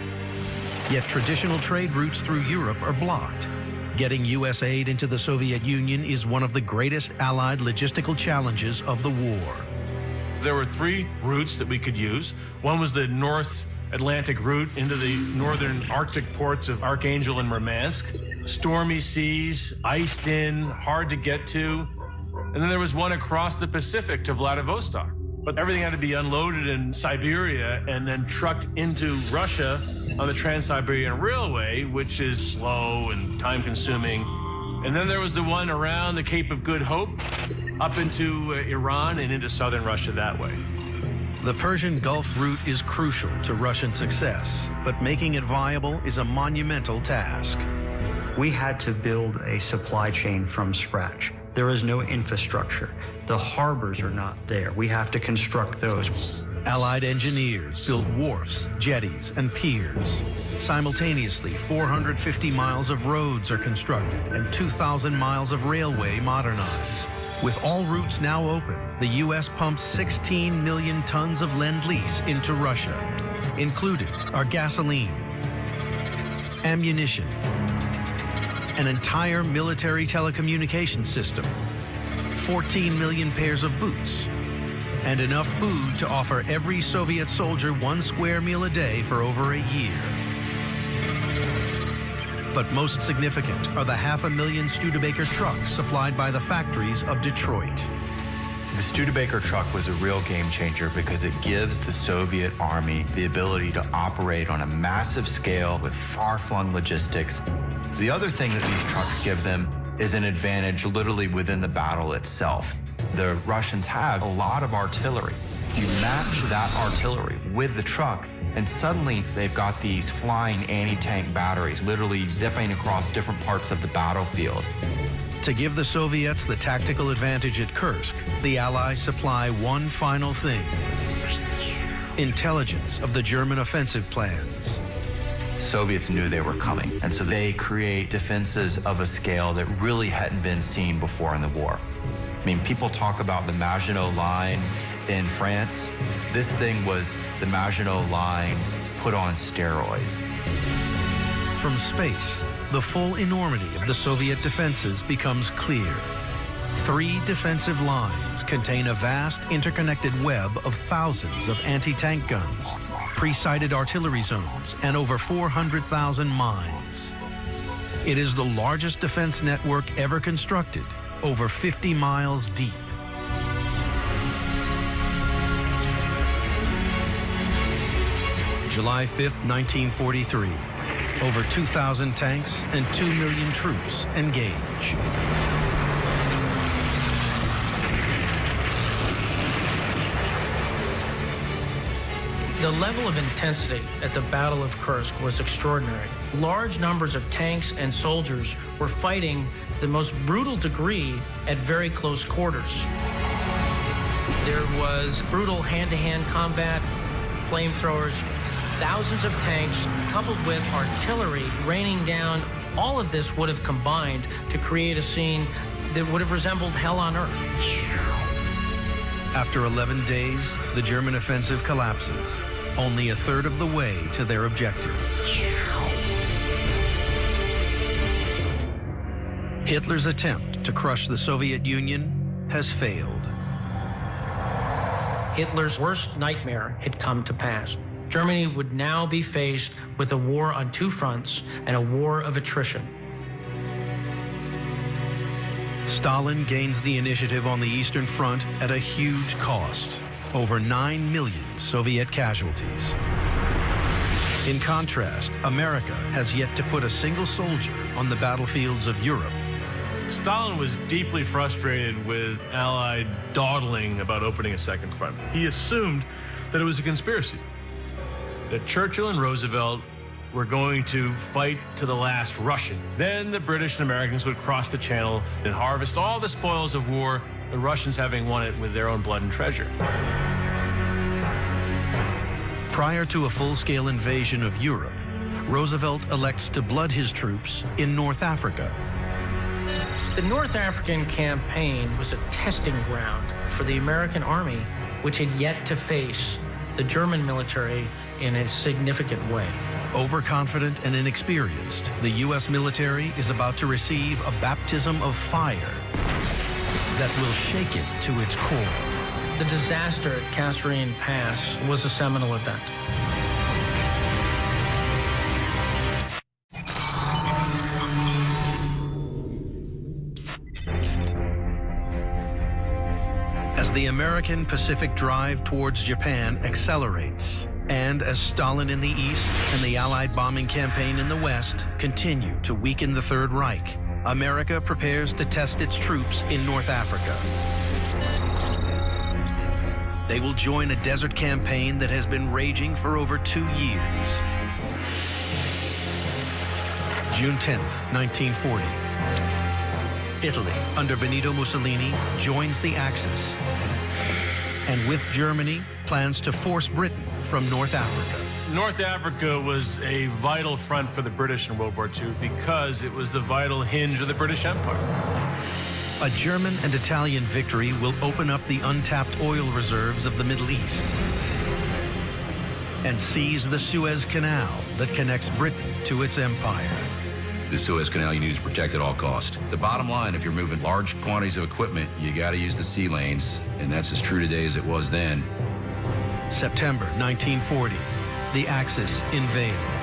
Yet traditional trade routes through Europe are blocked. Getting U.S. aid into the Soviet Union is one of the greatest Allied logistical challenges of the war. There were 3 routes that we could use. One was the North Atlantic route into the northern Arctic ports of Archangel and Murmansk. Stormy seas, iced in, hard to get to. And then there was one across the Pacific to Vladivostok. But everything had to be unloaded in Siberia and then trucked into Russia on the Trans-Siberian Railway, which is slow and time-consuming. And then there was the one around the Cape of Good Hope, up into Iran and into southern Russia that way. The Persian Gulf route is crucial to Russian success, but making it viable is a monumental task. We had to build a supply chain from scratch. There is no infrastructure. The harbors are not there. We have to construct those. Allied engineers built wharfs, jetties, and piers. Simultaneously, 450 miles of roads are constructed and 2,000 miles of railway modernized. With all routes now open, the U.S. pumps 16 million tons of Lend-Lease into Russia. Included are gasoline, ammunition, an entire military telecommunications system, 14 million pairs of boots, and enough food to offer every Soviet soldier 1 square meal a day for over a year. But most significant are the 500,000 Studebaker trucks supplied by the factories of Detroit. The Studebaker truck was a real game changer because it gives the Soviet army the ability to operate on a massive scale with far-flung logistics. The other thing that these trucks give them is an advantage literally within the battle itself. The Russians have a lot of artillery. You match that artillery with the truck, and suddenly they've got these flying anti-tank batteries literally zipping across different parts of the battlefield. To give the Soviets the tactical advantage at Kursk, the Allies supply one final thing: intelligence of the German offensive plans. Soviets knew they were coming, and so they create defenses of a scale that really hadn't been seen before in the war. I mean, people talk about the Maginot Line in France. This thing was the Maginot Line put on steroids. From space, the full enormity of the Soviet defenses becomes clear. 3 defensive lines contain a vast interconnected web of thousands of anti-tank guns, pre-sighted artillery zones, and over 400,000 mines. It is the largest defense network ever constructed, over 50 miles deep. July 5th, 1943. Over 2,000 tanks and 2 million troops engage. The level of intensity at the Battle of Kursk was extraordinary. Large numbers of tanks and soldiers were fighting the most brutal degree at very close quarters. There was brutal hand-to-hand combat, flamethrowers, thousands of tanks, coupled with artillery raining down. All of this would have combined to create a scene that would have resembled hell on earth. After 11 days, the German offensive collapses, only a third of the way to their objective. Hitler's attempt to crush the Soviet Union has failed. Hitler's worst nightmare had come to pass. Germany would now be faced with a war on 2 fronts and a war of attrition. Stalin gains the initiative on the Eastern Front at a huge cost, over 9 million Soviet casualties. In contrast, America has yet to put a single soldier on the battlefields of Europe. Stalin was deeply frustrated with Allied dawdling about opening a second front. He assumed that it was a conspiracy, that Churchill and Roosevelt were going to fight to the last Russian. Then the British and Americans would cross the channel and harvest all the spoils of war, the Russians having won it with their own blood and treasure. Prior to a full-scale invasion of Europe, Roosevelt elects to blood his troops in North Africa. The North African campaign was a testing ground for the American army, which had yet to face the German military in a significant way. Overconfident and inexperienced, the U.S. military is about to receive a baptism of fire that will shake it to its core. The disaster at Kasserine Pass was a seminal event. As the American Pacific drive towards Japan accelerates, and as Stalin in the East and the Allied bombing campaign in the West continue to weaken the Third Reich, America prepares to test its troops in North Africa. They will join a desert campaign that has been raging for over 2 years. June 10th, 1940. Italy, under Benito Mussolini, joins the Axis, and with Germany, plans to force Britain from North Africa. North Africa was a vital front for the British in World War II because it was the vital hinge of the British Empire. A German and Italian victory will open up the untapped oil reserves of the Middle East and seize the Suez Canal that connects Britain to its empire. The Suez Canal you need to protect at all costs. The bottom line, if you're moving large quantities of equipment, you got to use the sea lanes, and that's as true today as it was then. September 1940, the Axis invades.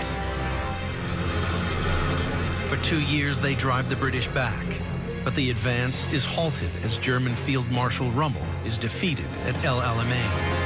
For 2 years, they drive the British back, but the advance is halted as German Field Marshal Rommel is defeated at El Alamein.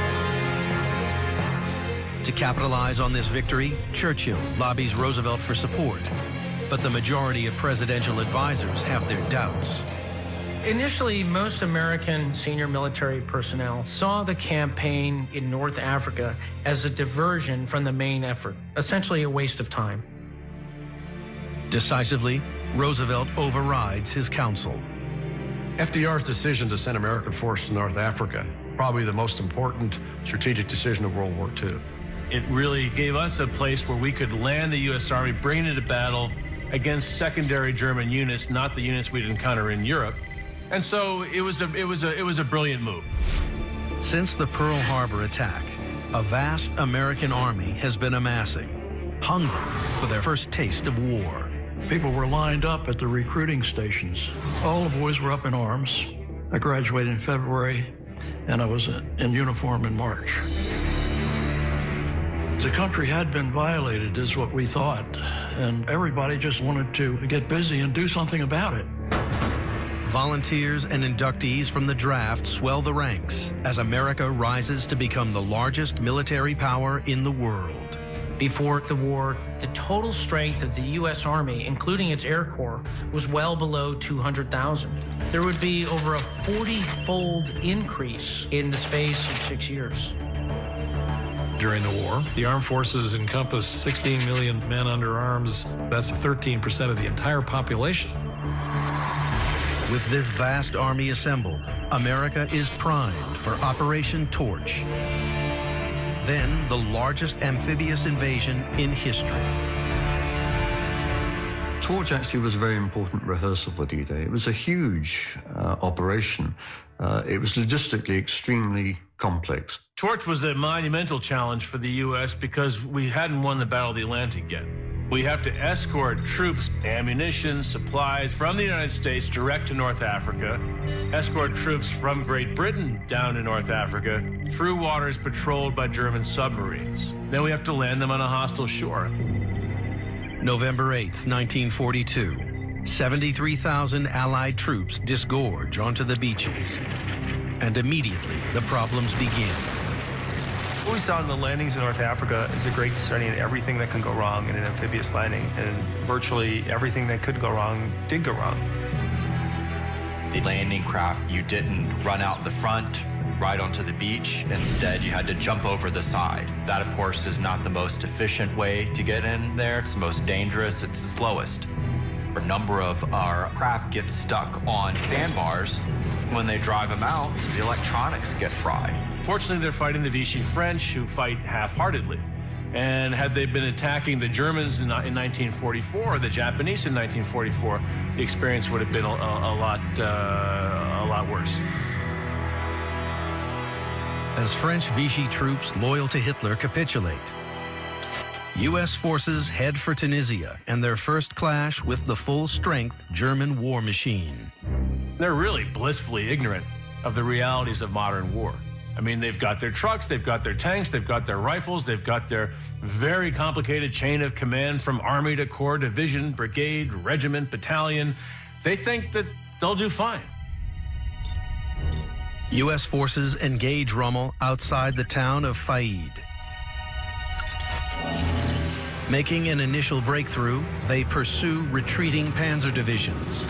To capitalize on this victory, Churchill lobbies Roosevelt for support, but the majority of presidential advisors have their doubts. Initially, most American senior military personnel saw the campaign in North Africa as a diversion from the main effort, essentially a waste of time. Decisively, Roosevelt overrides his counsel. FDR's decision to send American forces to North Africa, probably the most important strategic decision of World War II. It really gave us a place where we could land the U.S. Army, bring it into battle against secondary German units, not the units we'd encounter in Europe. And so it was a brilliant move. Since the Pearl Harbor attack, a vast American army has been amassing, hungry for their first taste of war. People were lined up at the recruiting stations. All the boys were up in arms. I graduated in February, and I was in uniform in March. The country had been violated, is what we thought, and everybody just wanted to get busy and do something about it. Volunteers and inductees from the draft swell the ranks as America rises to become the largest military power in the world. Before the war, the total strength of the U.S. Army, including its Air Corps, was well below 200,000. There would be over a 40-fold increase in the space of 6 years. During the war, the armed forces encompassed 16 million men under arms. That's 13% of the entire population. With this vast army assembled, America is primed for Operation Torch. Then the largest amphibious invasion in history. Torch actually was a very important rehearsal for D-Day. It was a huge operation. It was logistically extremely complex. Torch was a monumental challenge for the U.S. because we hadn't won the Battle of the Atlantic yet. We have to escort troops, ammunition, supplies from the United States direct to North Africa, escort troops from Great Britain down to North Africa through waters patrolled by German submarines. Then we have to land them on a hostile shore. November 8th, 1942, 73,000 Allied troops disgorge onto the beaches. And immediately, the problems begin. What we saw in the landings in North Africa is a great study in everything that can go wrong in an amphibious landing, and virtually everything that could go wrong did go wrong. The landing craft, you didn't run out the front, right onto the beach. Instead, you had to jump over the side. That, of course, is not the most efficient way to get in there. It's the most dangerous. It's the slowest. A number of our craft get stuck on sandbars. When they drive them out, the electronics get fried. Fortunately, they're fighting the Vichy French, who fight half-heartedly. And had they been attacking the Germans in 1944, or the Japanese in 1944, the experience would have been a lot worse. As French Vichy troops loyal to Hitler capitulate, U.S. forces head for Tunisia and their first clash with the full-strength German war machine. They're really blissfully ignorant of the realities of modern war. I mean, they've got their trucks, they've got their tanks, they've got their rifles, they've got their very complicated chain of command from army to corps, division, brigade, regiment, battalion. They think that they'll do fine. U.S. forces engage Rommel outside the town of Faid. Making an initial breakthrough, they pursue retreating panzer divisions.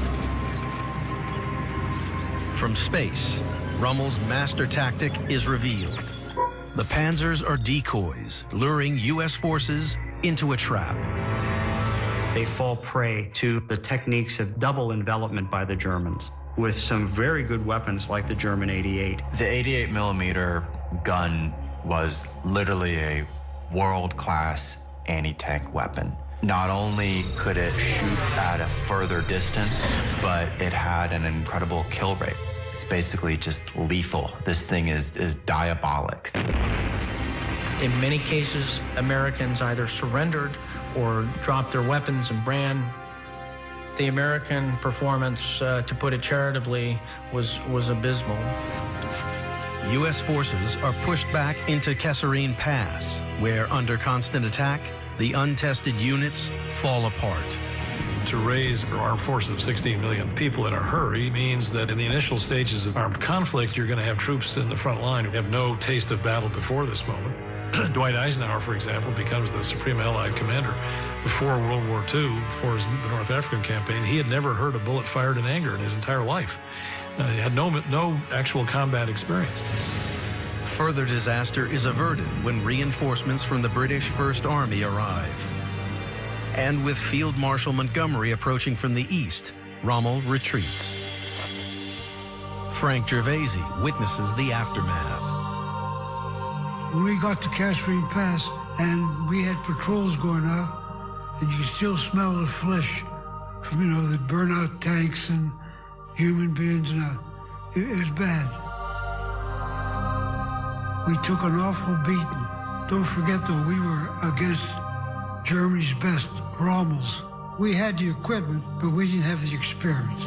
From space, Rommel's master tactic is revealed. The panzers are decoys, luring U.S. forces into a trap. They fall prey to the techniques of double envelopment by the Germans, with some very good weapons like the German 88. The 88 millimeter gun was literally a world-class anti-tank weapon. Not only could it shoot at a further distance, but it had an incredible kill rate. It's basically just lethal. This thing is diabolic. In many cases, Americans either surrendered or dropped their weapons and ran. The American performance, to put it charitably, was abysmal. U.S. forces are pushed back into Kasserine Pass, where, under constant attack, the untested units fall apart. To raise an armed force of 16 million people in a hurry means that in the initial stages of armed conflict, you're going to have troops in the front line who have no taste of battle before this moment. Dwight Eisenhower, for example, becomes the Supreme Allied Commander. Before World War II, before the North African campaign, he had never heard a bullet fired in anger in his entire life. He had no actual combat experience. Further disaster is averted when reinforcements from the British First Army arrive. And with Field Marshal Montgomery approaching from the east, Rommel retreats. Frank Gervasi witnesses the aftermath. When we got to Kasserine Pass and we had patrols going out, and you could still smell the flesh from, you know, the burnout tanks and human beings, and it was bad. We took an awful beating. Don't forget, though, we were against Germany's best, Rommel's. We had the equipment, but we didn't have the experience.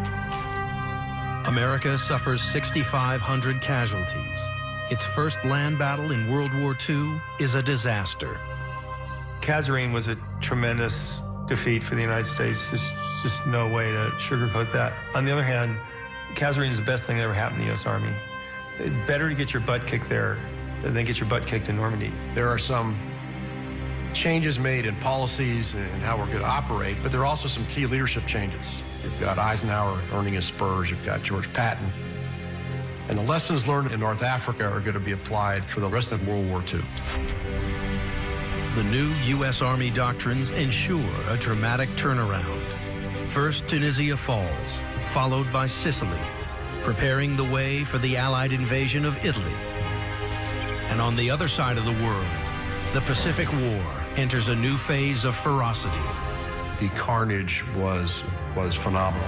America suffers 6,500 casualties. Its first land battle in World War II is a disaster. Kasserine was a tremendous defeat for the United States. There's just no way to sugarcoat that. On the other hand, Kasserine is the best thing that ever happened to the U.S. Army. It's better to get your butt kicked there than get your butt kicked in Normandy. There are some changes made in policies and how we're going to operate, but there are also some key leadership changes. You've got Eisenhower earning his spurs, you've got George Patton, and the lessons learned in North Africa are going to be applied for the rest of World War II. The new U.S. Army doctrines ensure a dramatic turnaround. First, Tunisia falls, followed by Sicily, preparing the way for the Allied invasion of Italy. And on the other side of the world, the Pacific War enters a new phase of ferocity. The carnage was phenomenal.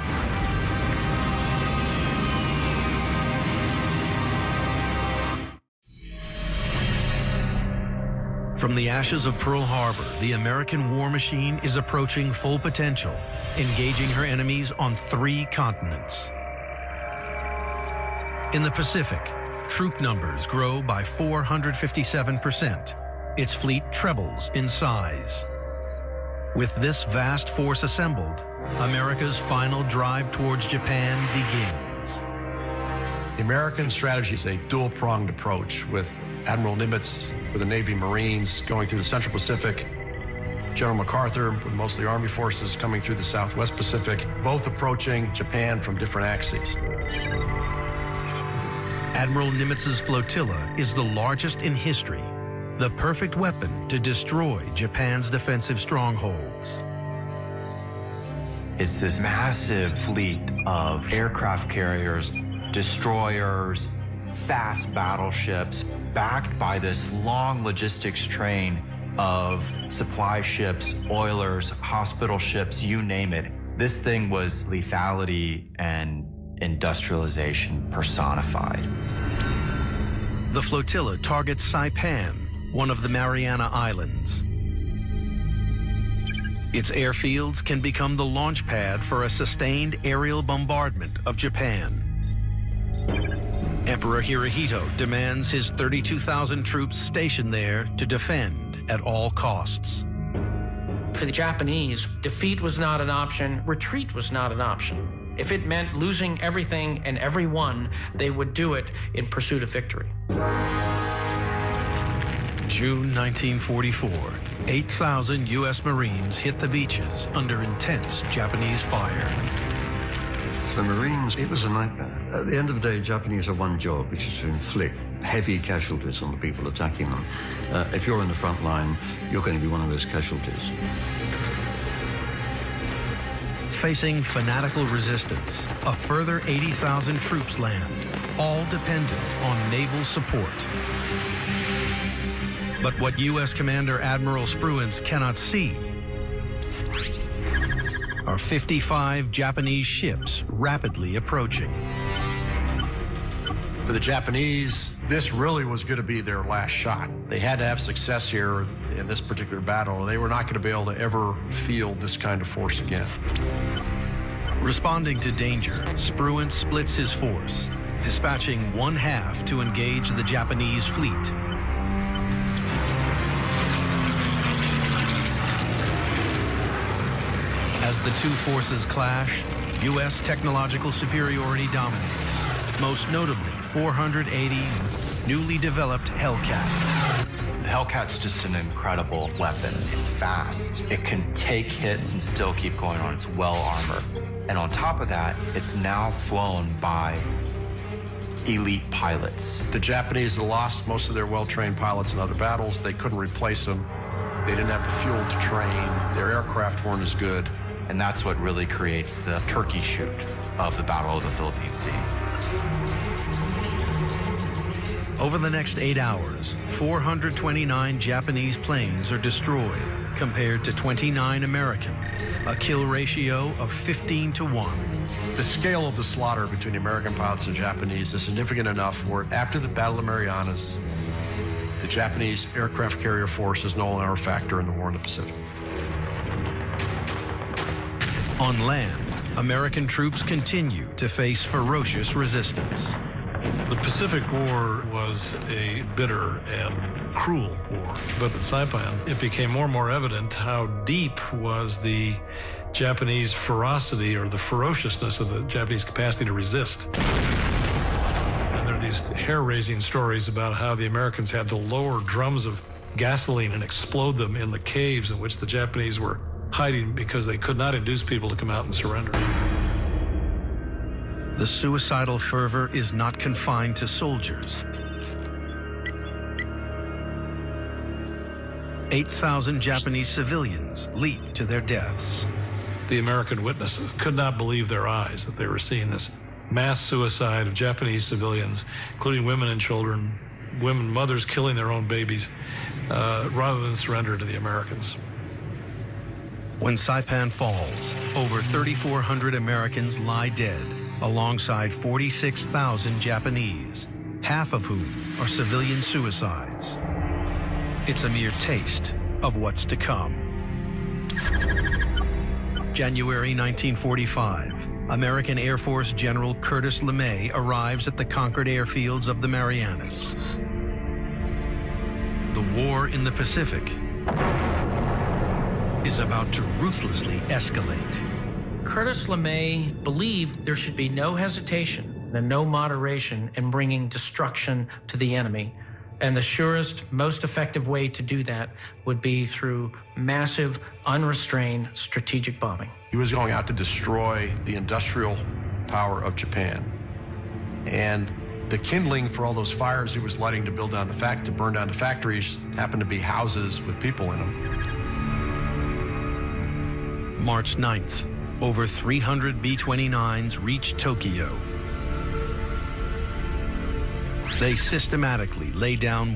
From the ashes of Pearl Harbor, the American war machine is approaching full potential, engaging her enemies on 3 continents. In the Pacific, troop numbers grow by 457%. Its fleet trebles in size. With this vast force assembled, America's final drive towards Japan begins. The American strategy is a dual-pronged approach, with Admiral Nimitz with the Navy Marines going through the Central Pacific, General MacArthur with most of the Army forces coming through the Southwest Pacific, both approaching Japan from different axes. Admiral Nimitz's flotilla is the largest in history, the perfect weapon to destroy Japan's defensive strongholds. It's this massive fleet of aircraft carriers, destroyers, fast battleships, backed by this long logistics train of supply ships, oilers, hospital ships, you name it. This thing was lethality and industrialization personified. The flotilla targets Saipan, one of the Mariana Islands. Its airfields can become the launch pad for a sustained aerial bombardment of Japan. Emperor Hirohito demands his 32,000 troops stationed there to defend at all costs. For the Japanese, defeat was not an option, retreat was not an option. If it meant losing everything and everyone, they would do it in pursuit of victory. June 1944, 8,000 U.S. Marines hit the beaches under intense Japanese fire. For the Marines, it was a nightmare. At the end of the day, Japanese have one job, which is to inflict heavy casualties on the people attacking them. If you're in the front line, you're going to be one of those casualties. Facing fanatical resistance, a further 80,000 troops land, all dependent on naval support. But what U.S. Commander Admiral Spruance cannot see are 55 Japanese ships rapidly approaching. For the Japanese, this really was going to be their last shot. They had to have success here in this particular battle. They were not going to be able to ever field this kind of force again. Responding to danger, Spruance splits his force, dispatching one half to engage the Japanese fleet. As the two forces clash, U.S. technological superiority dominates, most notably 480 newly developed Hellcats. The Hellcat's just an incredible weapon. It's fast. It can take hits and still keep going on. It's well armored. And on top of that, it's now flown by elite pilots. The Japanese had lost most of their well-trained pilots in other battles. They couldn't replace them. They didn't have the fuel to train. Their aircraft weren't as good. And that's what really creates the turkey shoot of the Battle of the Philippine Sea. Over the next 8 hours, 429 Japanese planes are destroyed, compared to 29 American, a kill ratio of 15 to 1. The scale of the slaughter between the American pilots and Japanese is significant enough where after the Battle of Marianas, the Japanese aircraft carrier force is no longer a factor in the war in the Pacific. On land, American troops continue to face ferocious resistance. The Pacific War was a bitter and cruel war, but at Saipan, it became more and more evident how deep was the Japanese ferocity or the ferociousness of the Japanese capacity to resist. And there are these hair-raising stories about how the Americans had to lower drums of gasoline and explode them in the caves in which the Japanese were hiding because they could not induce people to come out and surrender. The suicidal fervor is not confined to soldiers. 8,000 Japanese civilians leap to their deaths. The American witnesses could not believe their eyes that they were seeing this mass suicide of Japanese civilians, including women and children, mothers killing their own babies, rather than surrender to the Americans. When Saipan falls, over 3,400 Americans lie dead, alongside 46,000 Japanese, half of whom are civilian suicides. It's a mere taste of what's to come. January 1945, American Air Force General Curtis LeMay arrives at the conquered airfields of the Marianas. The war in the Pacific is about to ruthlessly escalate. Curtis LeMay believed there should be no hesitation and no moderation in bringing destruction to the enemy. And the surest, most effective way to do that would be through massive, unrestrained strategic bombing. He was going out to destroy the industrial power of Japan. And the kindling for all those fires he was lighting to burn down the factories happened to be houses with people in them. March 9th, over 300 B-29s reach Tokyo. They systematically lay down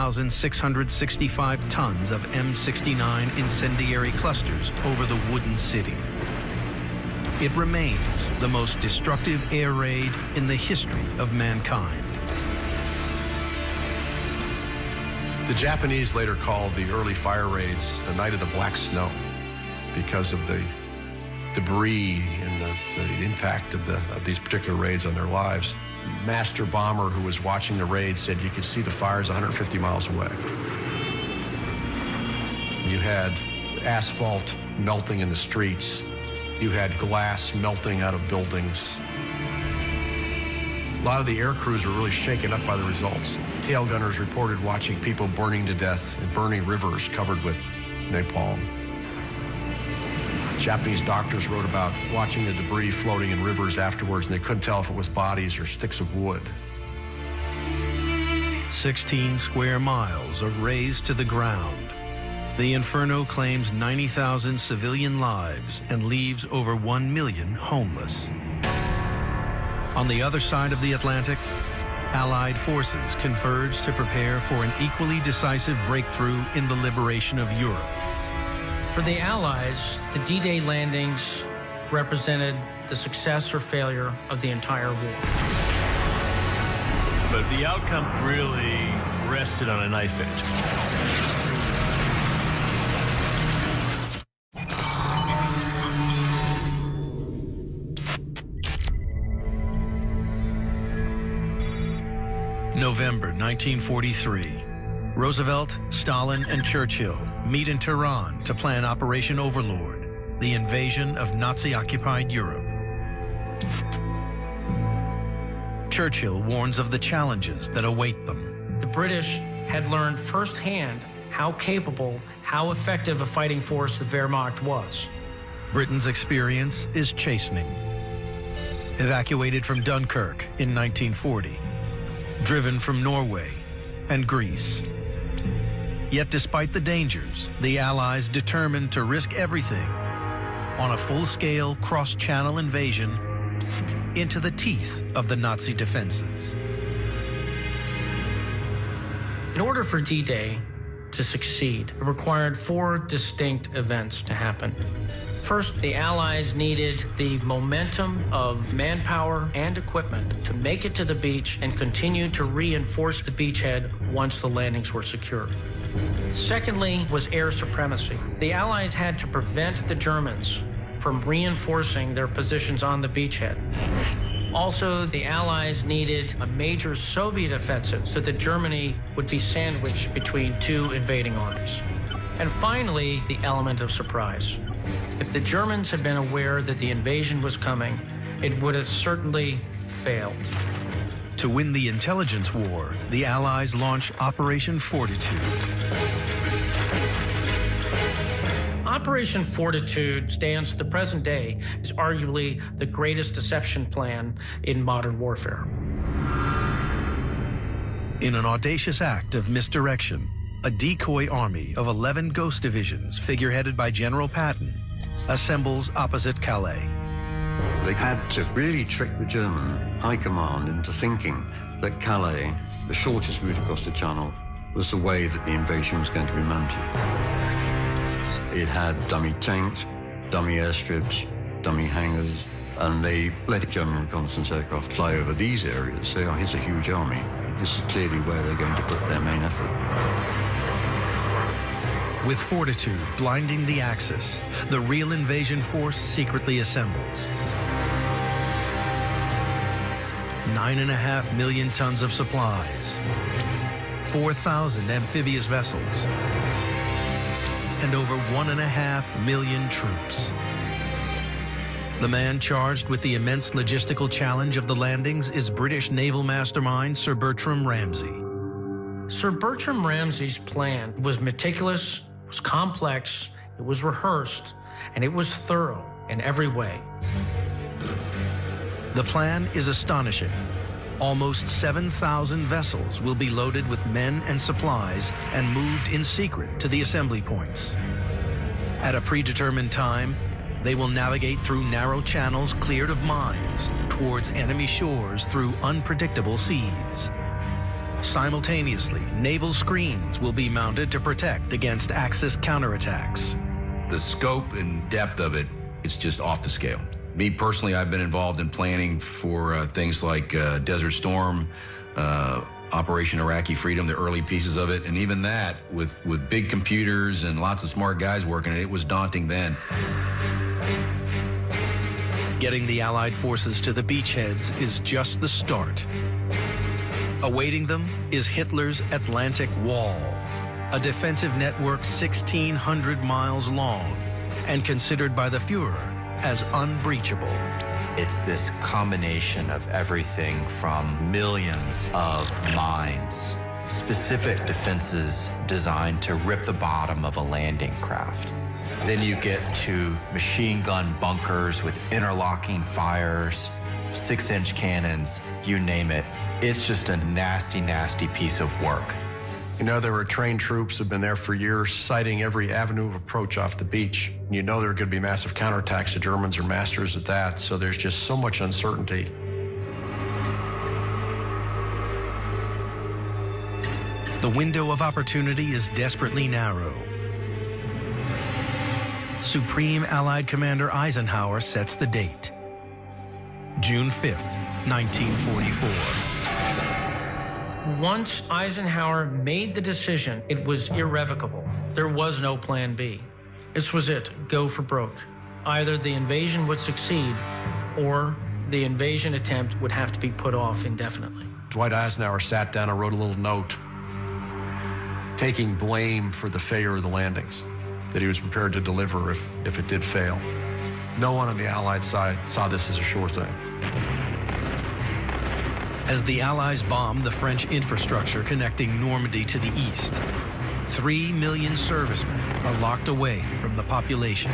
1,665 tons of M69 incendiary clusters over the wooden city. It remains the most destructive air raid in the history of mankind. The Japanese later called the early fire raids the Night of the Black Snow because of the debris and the impact of these particular raids on their lives. Master bomber who was watching the raid said you could see the fires 150 miles away. You had asphalt melting in the streets. You had glass melting out of buildings. A lot of the air crews were really shaken up by the results. Tail gunners reported watching people burning to death in burning rivers covered with napalm. Japanese doctors wrote about watching the debris floating in rivers afterwards, and they couldn't tell if it was bodies or sticks of wood. 16 square miles are razed to the ground. The inferno claims 90,000 civilian lives and leaves over 1 million homeless. On the other side of the Atlantic, Allied forces converge to prepare for an equally decisive breakthrough in the liberation of Europe. For the Allies, the D-Day landings represented the success or failure of the entire war. But the outcome really rested on a knife edge. November 1943. Roosevelt, Stalin, and Churchill meet in Tehran to plan Operation Overlord, the invasion of Nazi-occupied Europe. Churchill warns of the challenges that await them. The British had learned firsthand how capable, how effective a fighting force the Wehrmacht was. Britain's experience is chastening. Evacuated from Dunkirk in 1940, driven from Norway and Greece. Yet despite the dangers, the Allies determined to risk everything on a full-scale cross-channel invasion into the teeth of the Nazi defenses. In order for D-Day to succeed, it required 4 distinct events to happen. First, the Allies needed the momentum of manpower and equipment to make it to the beach and continue to reinforce the beachhead once the landings were secure. Secondly was air supremacy. The Allies had to prevent the Germans from reinforcing their positions on the beachhead. Also, the Allies needed a major Soviet offensive so that Germany would be sandwiched between 2 invading armies. And finally, the element of surprise. If the Germans had been aware that the invasion was coming, it would have certainly failed. To win the intelligence war, the Allies launch Operation Fortitude. Operation Fortitude stands to the present day as arguably the greatest deception plan in modern warfare. In an audacious act of misdirection, a decoy army of 11 Ghost divisions, figureheaded by General Patton, assembles opposite Calais. They had to really trick the German high command into thinking that Calais, the shortest route across the Channel, was the way that the invasion was going to be mounted. It had dummy tanks, dummy airstrips, dummy hangars, and they let German reconnaissance aircraft fly over these areas. So here's a huge army. This is clearly where they're going to put their main effort. With Fortitude blinding the Axis, the real invasion force secretly assembles. 9.5 million tons of supplies, 4,000 amphibious vessels, and over 1.5 million troops. The man charged with the immense logistical challenge of the landings is British naval mastermind Sir Bertram Ramsay. Sir Bertram Ramsay's plan was meticulous, it was complex, it was rehearsed, and it was thorough in every way. The plan is astonishing. Almost 7,000 vessels will be loaded with men and supplies and moved in secret to the assembly points. At a predetermined time, they will navigate through narrow channels cleared of mines towards enemy shores through unpredictable seas. Simultaneously, naval screens will be mounted to protect against Axis counterattacks. The scope and depth of it, it's just off the scale. Me personally, I've been involved in planning for things like Desert Storm, Operation Iraqi Freedom, the early pieces of it, and even that, with big computers and lots of smart guys working it was daunting then. Getting the Allied forces to the beachheads is just the start. Awaiting them is Hitler's Atlantic Wall, a defensive network 1,600 miles long and considered by the Fuhrer as unbreachable. It's this combination of everything from millions of mines, specific defenses designed to rip the bottom of a landing craft. Then you get to machine gun bunkers with interlocking fires, 6-inch cannons, you name it. It's just a nasty, nasty piece of work. You know, there were trained troops who've been there for years, sighting every avenue of approach off the beach. You know there are going to be massive counterattacks. The Germans are masters at that, so there's just so much uncertainty. The window of opportunity is desperately narrow. Supreme Allied Commander Eisenhower sets the date. June 5th, 1944. Once Eisenhower made the decision, it was irrevocable. There was no plan B. This was it, go for broke. Either the invasion would succeed or the invasion attempt would have to be put off indefinitely. Dwight Eisenhower sat down and wrote a little note taking blame for the failure of the landings that he was prepared to deliver if it did fail. No one on the Allied side saw this as a sure thing. As the Allies bomb the French infrastructure connecting Normandy to the east, 3 million servicemen are locked away from the population.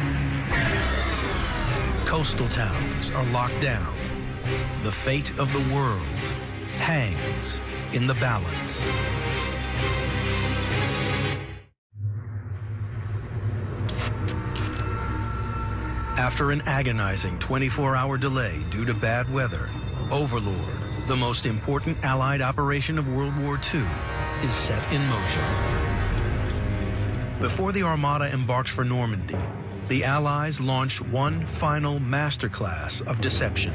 Coastal towns are locked down. The fate of the world hangs in the balance. After an agonizing 24-hour delay due to bad weather, Overlord, the most important Allied operation of World War II, is set in motion. Before the Armada embarks for Normandy, the Allies launch one final masterclass of deception.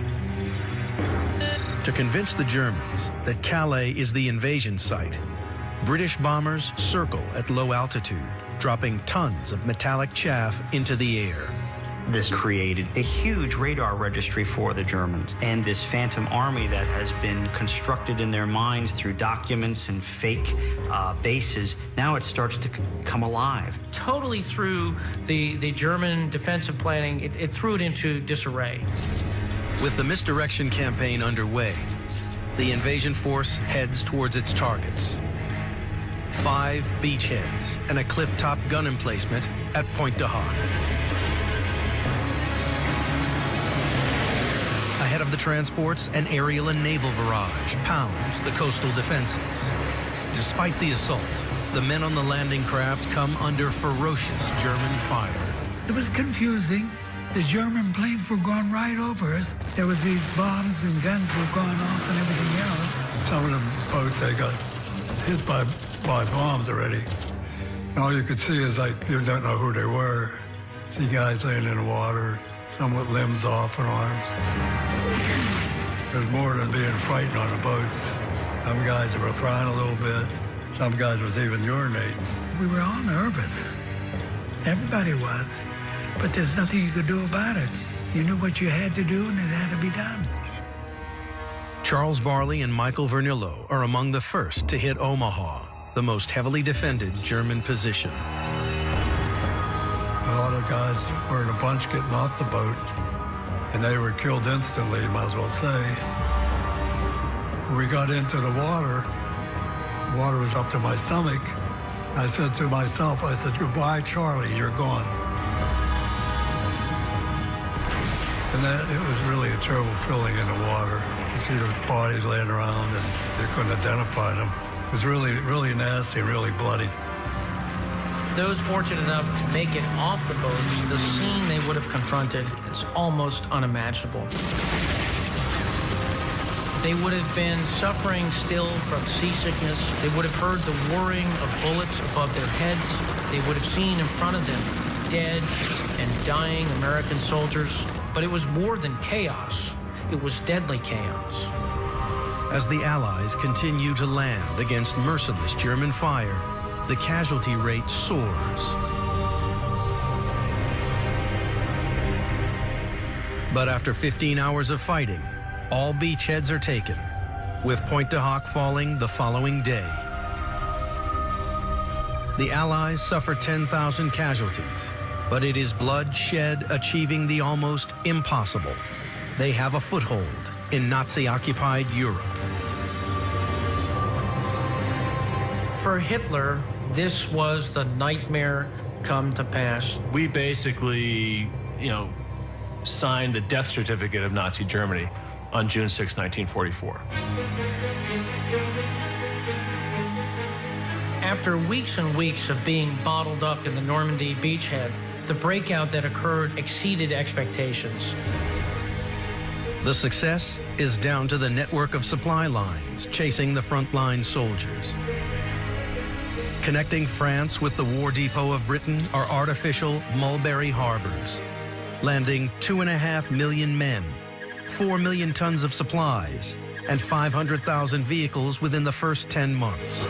To convince the Germans that Calais is the invasion site, British bombers circle at low altitude, dropping tons of metallic chaff into the air. This created a huge radar registry for the Germans, and this phantom army that has been constructed in their minds through documents and fake bases, now it starts to come alive. Totally threw the German defensive planning, it threw it into disarray. With the misdirection campaign underway, the invasion force heads towards its targets. 5 beachheads and a cliff-top gun emplacement at Pointe du Hoc. Ahead of the transports, an aerial and naval barrage pounds the coastal defenses. Despite the assault, the men on the landing craft come under ferocious German fire. It was confusing. The German planes were going right over us. There was these bombs and guns were going off and everything else. Some of the boats, they got hit by bombs already. All you could see is like, you don't know who they were. See guys laying in the water, some with limbs off and arms. There's more than being frightened on the boats. Some guys were crying a little bit. Some guys was even urinating. We were all nervous. Everybody was. But there's nothing you could do about it. You knew what you had to do and it had to be done. Charles Barley and Michael Vernillo are among the first to hit Omaha, the most heavily defended German position. A lot of guys were in a bunch getting off the boat, and they were killed instantly, might as well say. When we got into the water was up to my stomach. I said to myself, I said, "Goodbye, Charlie, you're gone." And it was really a terrible feeling in the water. You see the bodies laying around and they couldn't identify them. It was really, really nasty, really bloody. Those fortunate enough to make it off the boats, the scene they would have confronted is almost unimaginable. They would have been suffering still from seasickness. They would have heard the whirring of bullets above their heads. They would have seen in front of them dead and dying American soldiers. But it was more than chaos. It was deadly chaos. As the Allies continue to land against merciless German fire, the casualty rate soars. But after 15 hours of fighting, all beachheads are taken, with Pointe du Hoc falling the following day. The Allies suffer 10,000 casualties, but it is bloodshed achieving the almost impossible. They have a foothold in Nazi-occupied Europe. For Hitler, this was the nightmare come to pass. We basically, signed the death certificate of Nazi Germany on June 6, 1944. After weeks and weeks of being bottled up in the Normandy beachhead, the breakout that occurred exceeded expectations. The success is down to the network of supply lines chasing the frontline soldiers. Connecting France with the war depot of Britain are artificial Mulberry harbors, landing 2.5 million men, 4 million tons of supplies, and 500,000 vehicles within the first 10 months.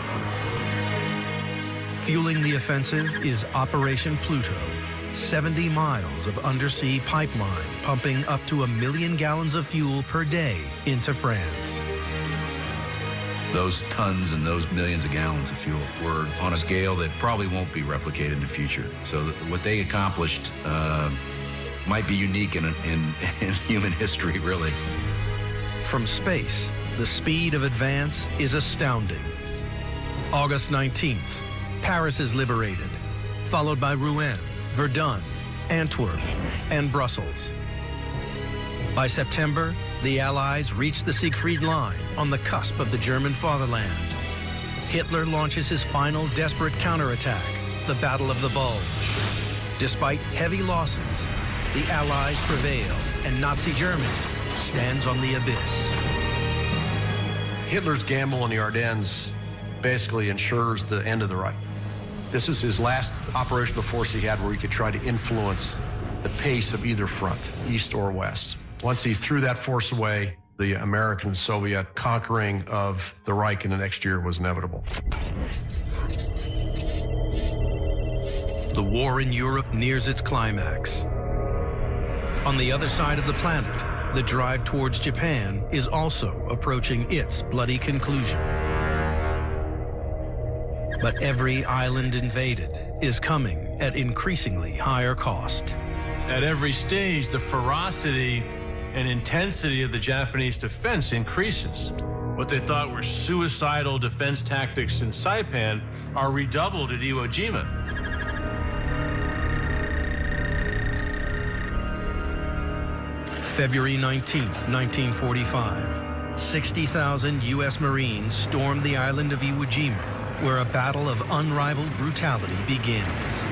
Fueling the offensive is Operation Pluto, 70 miles of undersea pipeline pumping up to 1 million gallons of fuel per day into France. Those tons and those millions of gallons of fuel were on a scale that probably won't be replicated in the future. So what they accomplished might be unique in human history, really. From space, the speed of advance is astounding. August 19th, Paris is liberated, followed by Rouen, Verdun, Antwerp, and Brussels. By September, the Allies reach the Siegfried Line on the cusp of the German fatherland. Hitler launches his final desperate counterattack, the Battle of the Bulge. Despite heavy losses, the Allies prevail, and Nazi Germany stands on the abyss. Hitler's gamble in the Ardennes basically ensures the end of the Reich. This is his last operational force he had where he could try to influence the pace of either front, east or west. Once he threw that force away, the American-Soviet conquering of the Reich in the next year was inevitable. The war in Europe nears its climax. On the other side of the planet, the drive towards Japan is also approaching its bloody conclusion. But every island invaded is coming at increasingly higher cost. At every stage, the ferocity and intensity of the Japanese defense increases. What they thought were suicidal defense tactics in Saipan are redoubled at Iwo Jima. February 19, 1945, 60,000 U.S. Marines stormed the island of Iwo Jima, where a battle of unrivaled brutality begins.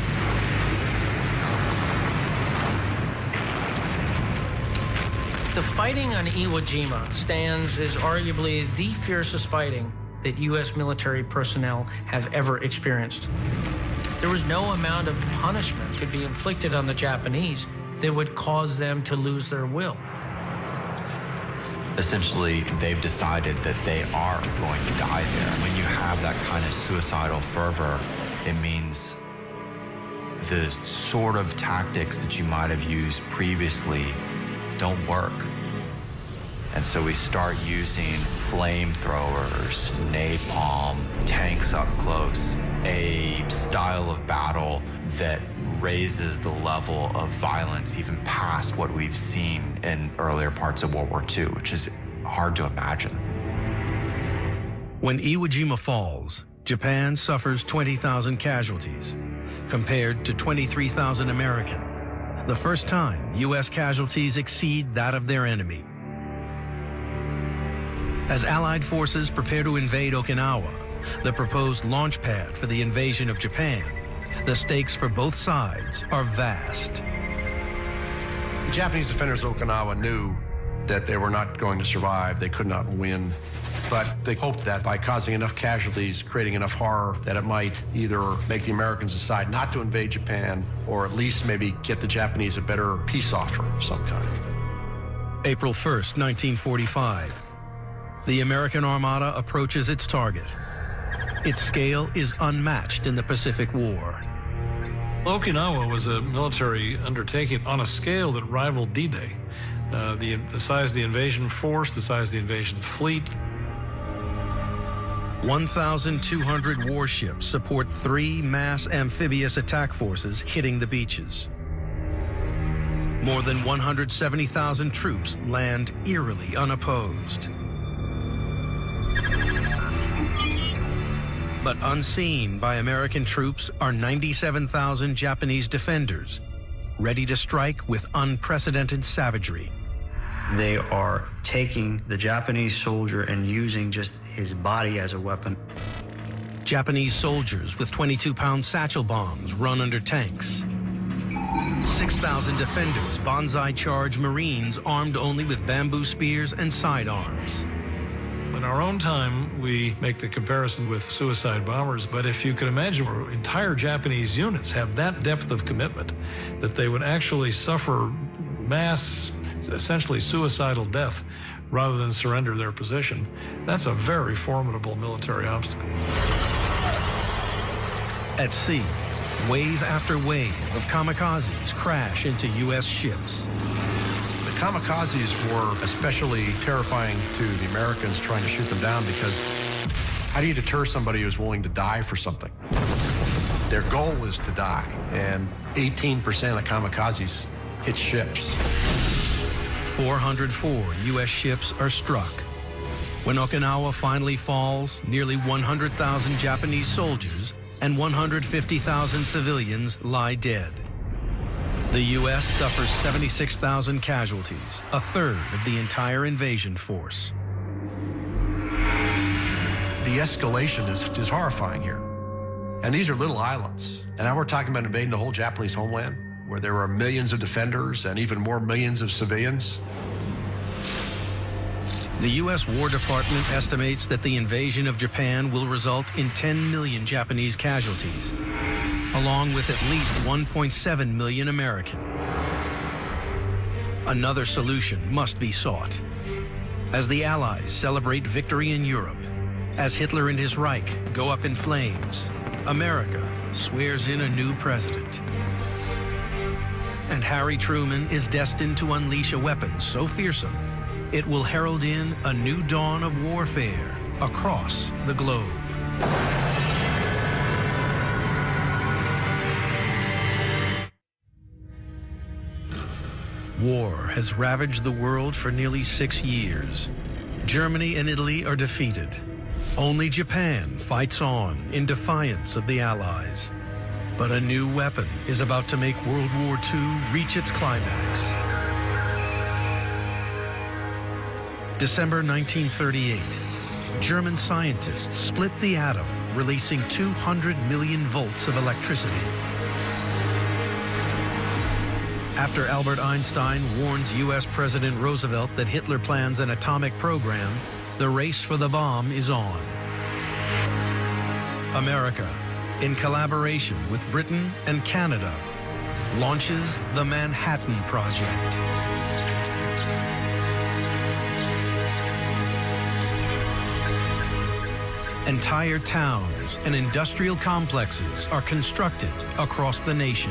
The fighting on Iwo Jima stands as arguably the fiercest fighting that U.S. military personnel have ever experienced. There was no amount of punishment could be inflicted on the Japanese that would cause them to lose their will. Essentially, they've decided that they are going to die there. When you have that kind of suicidal fervor, it means the sort of tactics that you might have used previously don't work. And so we start using flamethrowers, napalm, tanks up close, a style of battle that raises the level of violence even past what we've seen in earlier parts of World War II, which is hard to imagine. When Iwo Jima falls, Japan suffers 20,000 casualties, compared to 23,000 American. The first time U.S. casualties exceed that of their enemy. As Allied forces prepare to invade Okinawa, the proposed launch pad for the invasion of Japan, the stakes for both sides are vast. The Japanese defenders of Okinawa knew that they were not going to survive. They could not win. But they hoped that by causing enough casualties, creating enough horror, that it might either make the Americans decide not to invade Japan, or at least maybe get the Japanese a better peace offer of some kind. April 1st, 1945. The American Armada approaches its target. Its scale is unmatched in the Pacific War. Okinawa was a military undertaking on a scale that rivaled D-Day. The size of the invasion force, the size of the invasion fleet. 1,200 warships support 3 mass amphibious attack forces hitting the beaches. More than 170,000 troops land eerily unopposed. But unseen by American troops are 97,000 Japanese defenders, ready to strike with unprecedented savagery. They are taking the Japanese soldier and using just his body as a weapon. Japanese soldiers with 22-pound satchel bombs run under tanks. 6,000 defenders banzai charge Marines armed only with bamboo spears and sidearms. In our own time, we make the comparison with suicide bombers, but if you can imagine where entire Japanese units have that depth of commitment, that they would actually suffer mass, essentially suicidal death, rather than surrender their position, that's a very formidable military obstacle. At sea, wave after wave of kamikazes crash into U.S. ships. The kamikazes were especially terrifying to the Americans trying to shoot them down, because how do you deter somebody who's willing to die for something? Their goal is to die, and 18% of kamikazes hit ships. 404 U.S. ships are struck. When Okinawa finally falls, nearly 100,000 Japanese soldiers and 150,000 civilians lie dead. The U.S. suffers 76,000 casualties, a third of the entire invasion force. The escalation is horrifying here. And these are little islands. And now we're talking about invading the whole Japanese homeland, where there are millions of defenders and even more millions of civilians. The U.S. War Department estimates that the invasion of Japan will result in 10 million Japanese casualties, along with at least 1.7 million American. Another solution must be sought. As the Allies celebrate victory in Europe, as Hitler and his Reich go up in flames, America swears in a new president. And Harry Truman is destined to unleash a weapon so fearsome, it will herald in a new dawn of warfare across the globe. War has ravaged the world for nearly 6 years. Germany and Italy are defeated. Only Japan fights on in defiance of the Allies. But a new weapon is about to make World War II reach its climax. December 1938, German scientists split the atom, releasing 200 million volts of electricity. After Albert Einstein warns U.S. President Roosevelt that Hitler plans an atomic program, the race for the bomb is on. America, in collaboration with Britain and Canada, launches the Manhattan Project. Entire towns and industrial complexes are constructed across the nation,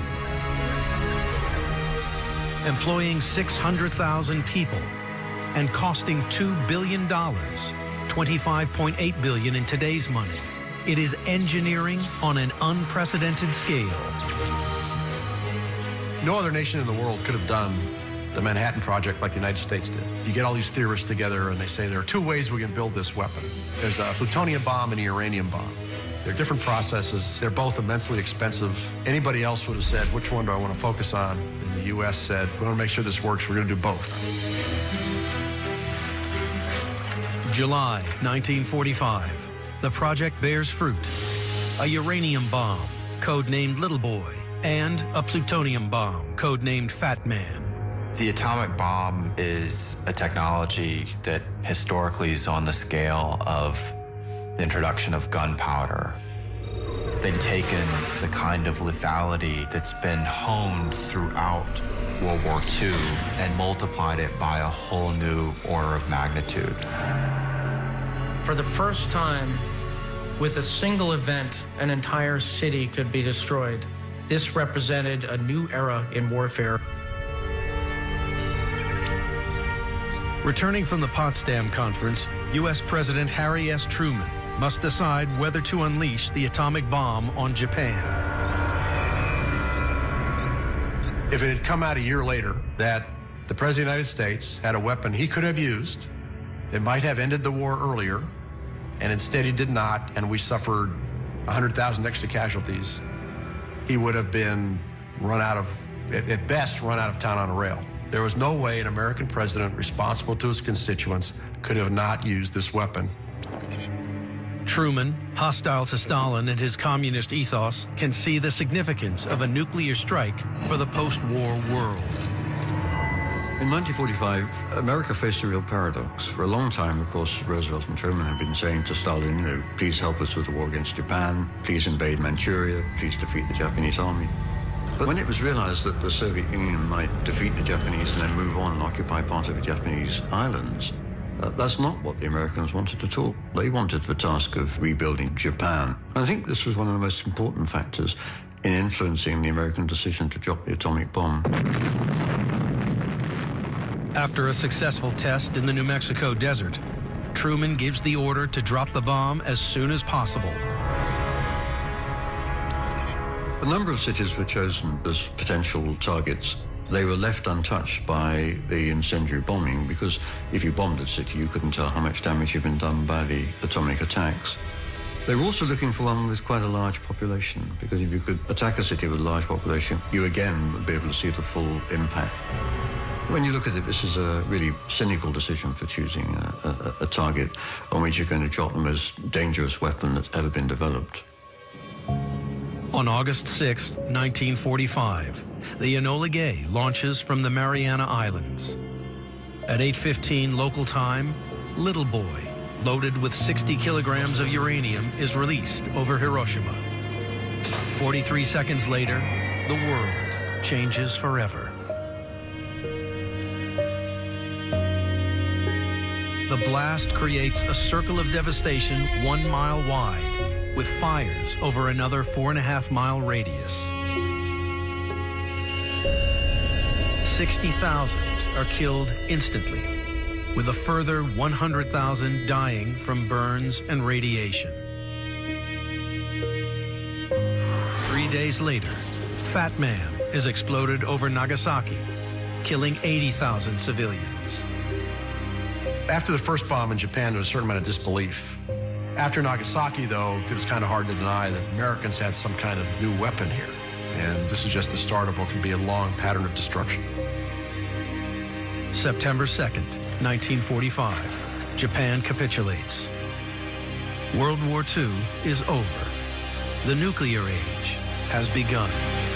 employing 600,000 people and costing $2 billion, $25.8 billion in today's money. It is engineering on an unprecedented scale. No other nation in the world could have done the Manhattan Project like the United States did. You get all these theorists together and they say there are two ways we can build this weapon. There's a plutonium bomb and a uranium bomb. They're different processes. They're both immensely expensive. Anybody else would have said, which one do I want to focus on? And the U.S. said, we want to make sure this works. We're going to do both. July 1945. The project bears fruit. A uranium bomb, codenamed Little Boy, and a plutonium bomb, codenamed Fat Man. The atomic bomb is a technology that historically is on the scale of the introduction of gunpowder. They'd taken the kind of lethality that's been honed throughout World War II and multiplied it by a whole new order of magnitude. For the first time, with a single event, an entire city could be destroyed. This represented a new era in warfare. Returning from the Potsdam Conference, U.S. President Harry S. Truman must decide whether to unleash the atomic bomb on Japan. If it had come out a year later that the President of the United States had a weapon he could have used that might have ended the war earlier, and instead he did not, and we suffered 100,000 extra casualties, he would have been run out of, at best, run out of town on a rail. There was no way an American president responsible to his constituents could have not used this weapon. Truman, hostile to Stalin and his communist ethos, can see the significance of a nuclear strike for the post-war world. In 1945, America faced a real paradox. For a long time, of course, Roosevelt and Truman had been saying to Stalin, you know, please help us with the war against Japan, please invade Manchuria, please defeat the Japanese army. But when it was realized that the Soviet Union might defeat the Japanese and then move on and occupy part of the Japanese islands, that's not what the Americans wanted at all. They wanted the task of rebuilding Japan. And I think this was one of the most important factors in influencing the American decision to drop the atomic bomb. After a successful test in the New Mexico desert, Truman gives the order to drop the bomb as soon as possible. A number of cities were chosen as potential targets. They were left untouched by the incendiary bombing because if you bombed a city, you couldn't tell how much damage had been done by the atomic attacks. They were also looking for one with quite a large population, because if you could attack a city with a large population, you again would be able to see the full impact. When you look at it, this is a really cynical decision for choosing a target on which you're going to drop the most dangerous weapon that's ever been developed. On August 6, 1945, the Enola Gay launches from the Mariana Islands. At 8:15 local time, Little Boy, loaded with 60 kilograms of uranium, is released over Hiroshima. 43 seconds later, the world changes forever. The blast creates a circle of devastation 1 mile wide, with fires over another 4.5-mile radius. 60,000 are killed instantly, with a further 100,000 dying from burns and radiation. 3 days later, Fat Man is exploded over Nagasaki, killing 80,000 civilians. After the first bomb in Japan, there was a certain amount of disbelief. After Nagasaki, though, it was kind of hard to deny that Americans had some kind of new weapon here. And this is just the start of what can be a long pattern of destruction. September 2nd, 1945, Japan capitulates. World War II is over. The nuclear age has begun.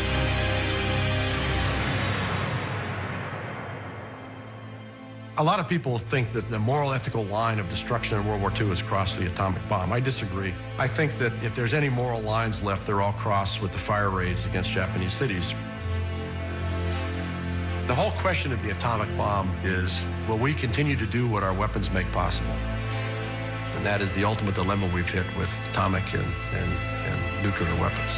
A lot of people think that the moral ethical line of destruction in World War II is crossed with the atomic bomb. I disagree. I think that if there's any moral lines left, they're all crossed with the fire raids against Japanese cities. The whole question of the atomic bomb is, will we continue to do what our weapons make possible? And that is the ultimate dilemma we've hit with atomic and nuclear weapons.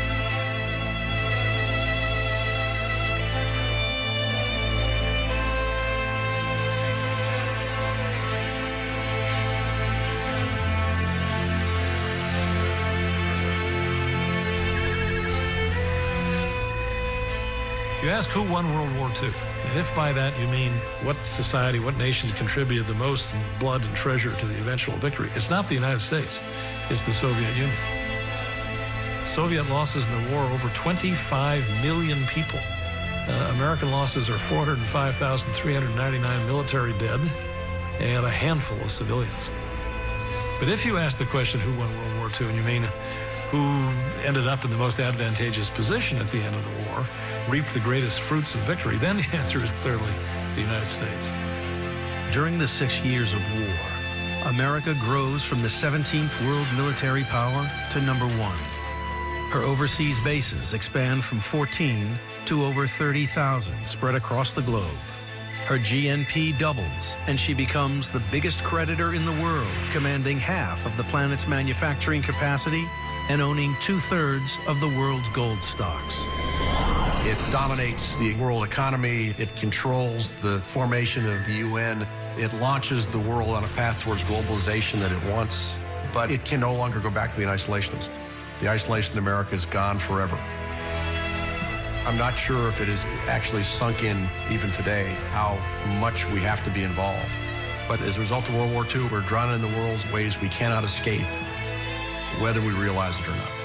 You ask who won World War II, and if by that you mean what society, what nation contributed the most in blood and treasure to the eventual victory, it's not the United States, it's the Soviet Union. Soviet losses in the war, over 25 million people. American losses are 405,399 military dead and a handful of civilians. But if you ask the question who won World War II, and you mean who ended up in the most advantageous position at the end of the war, reaped the greatest fruits of victory, then the answer is clearly the United States. During the 6 years of war, America grows from the 17th world military power to number 1. Her overseas bases expand from 14 to over 30,000 spread across the globe. Her GNP doubles, and she becomes the biggest creditor in the world, commanding half of the planet's manufacturing capacity and owning 2/3 of the world's gold stocks. It dominates the world economy. It controls the formation of the UN. It launches the world on a path towards globalization that it wants. But it can no longer go back to being isolationist. The isolation in America is gone forever. I'm not sure if it has actually sunk in even today how much we have to be involved. But as a result of World War II, we're drawn in the world's ways we cannot escape, whether we realize it or not.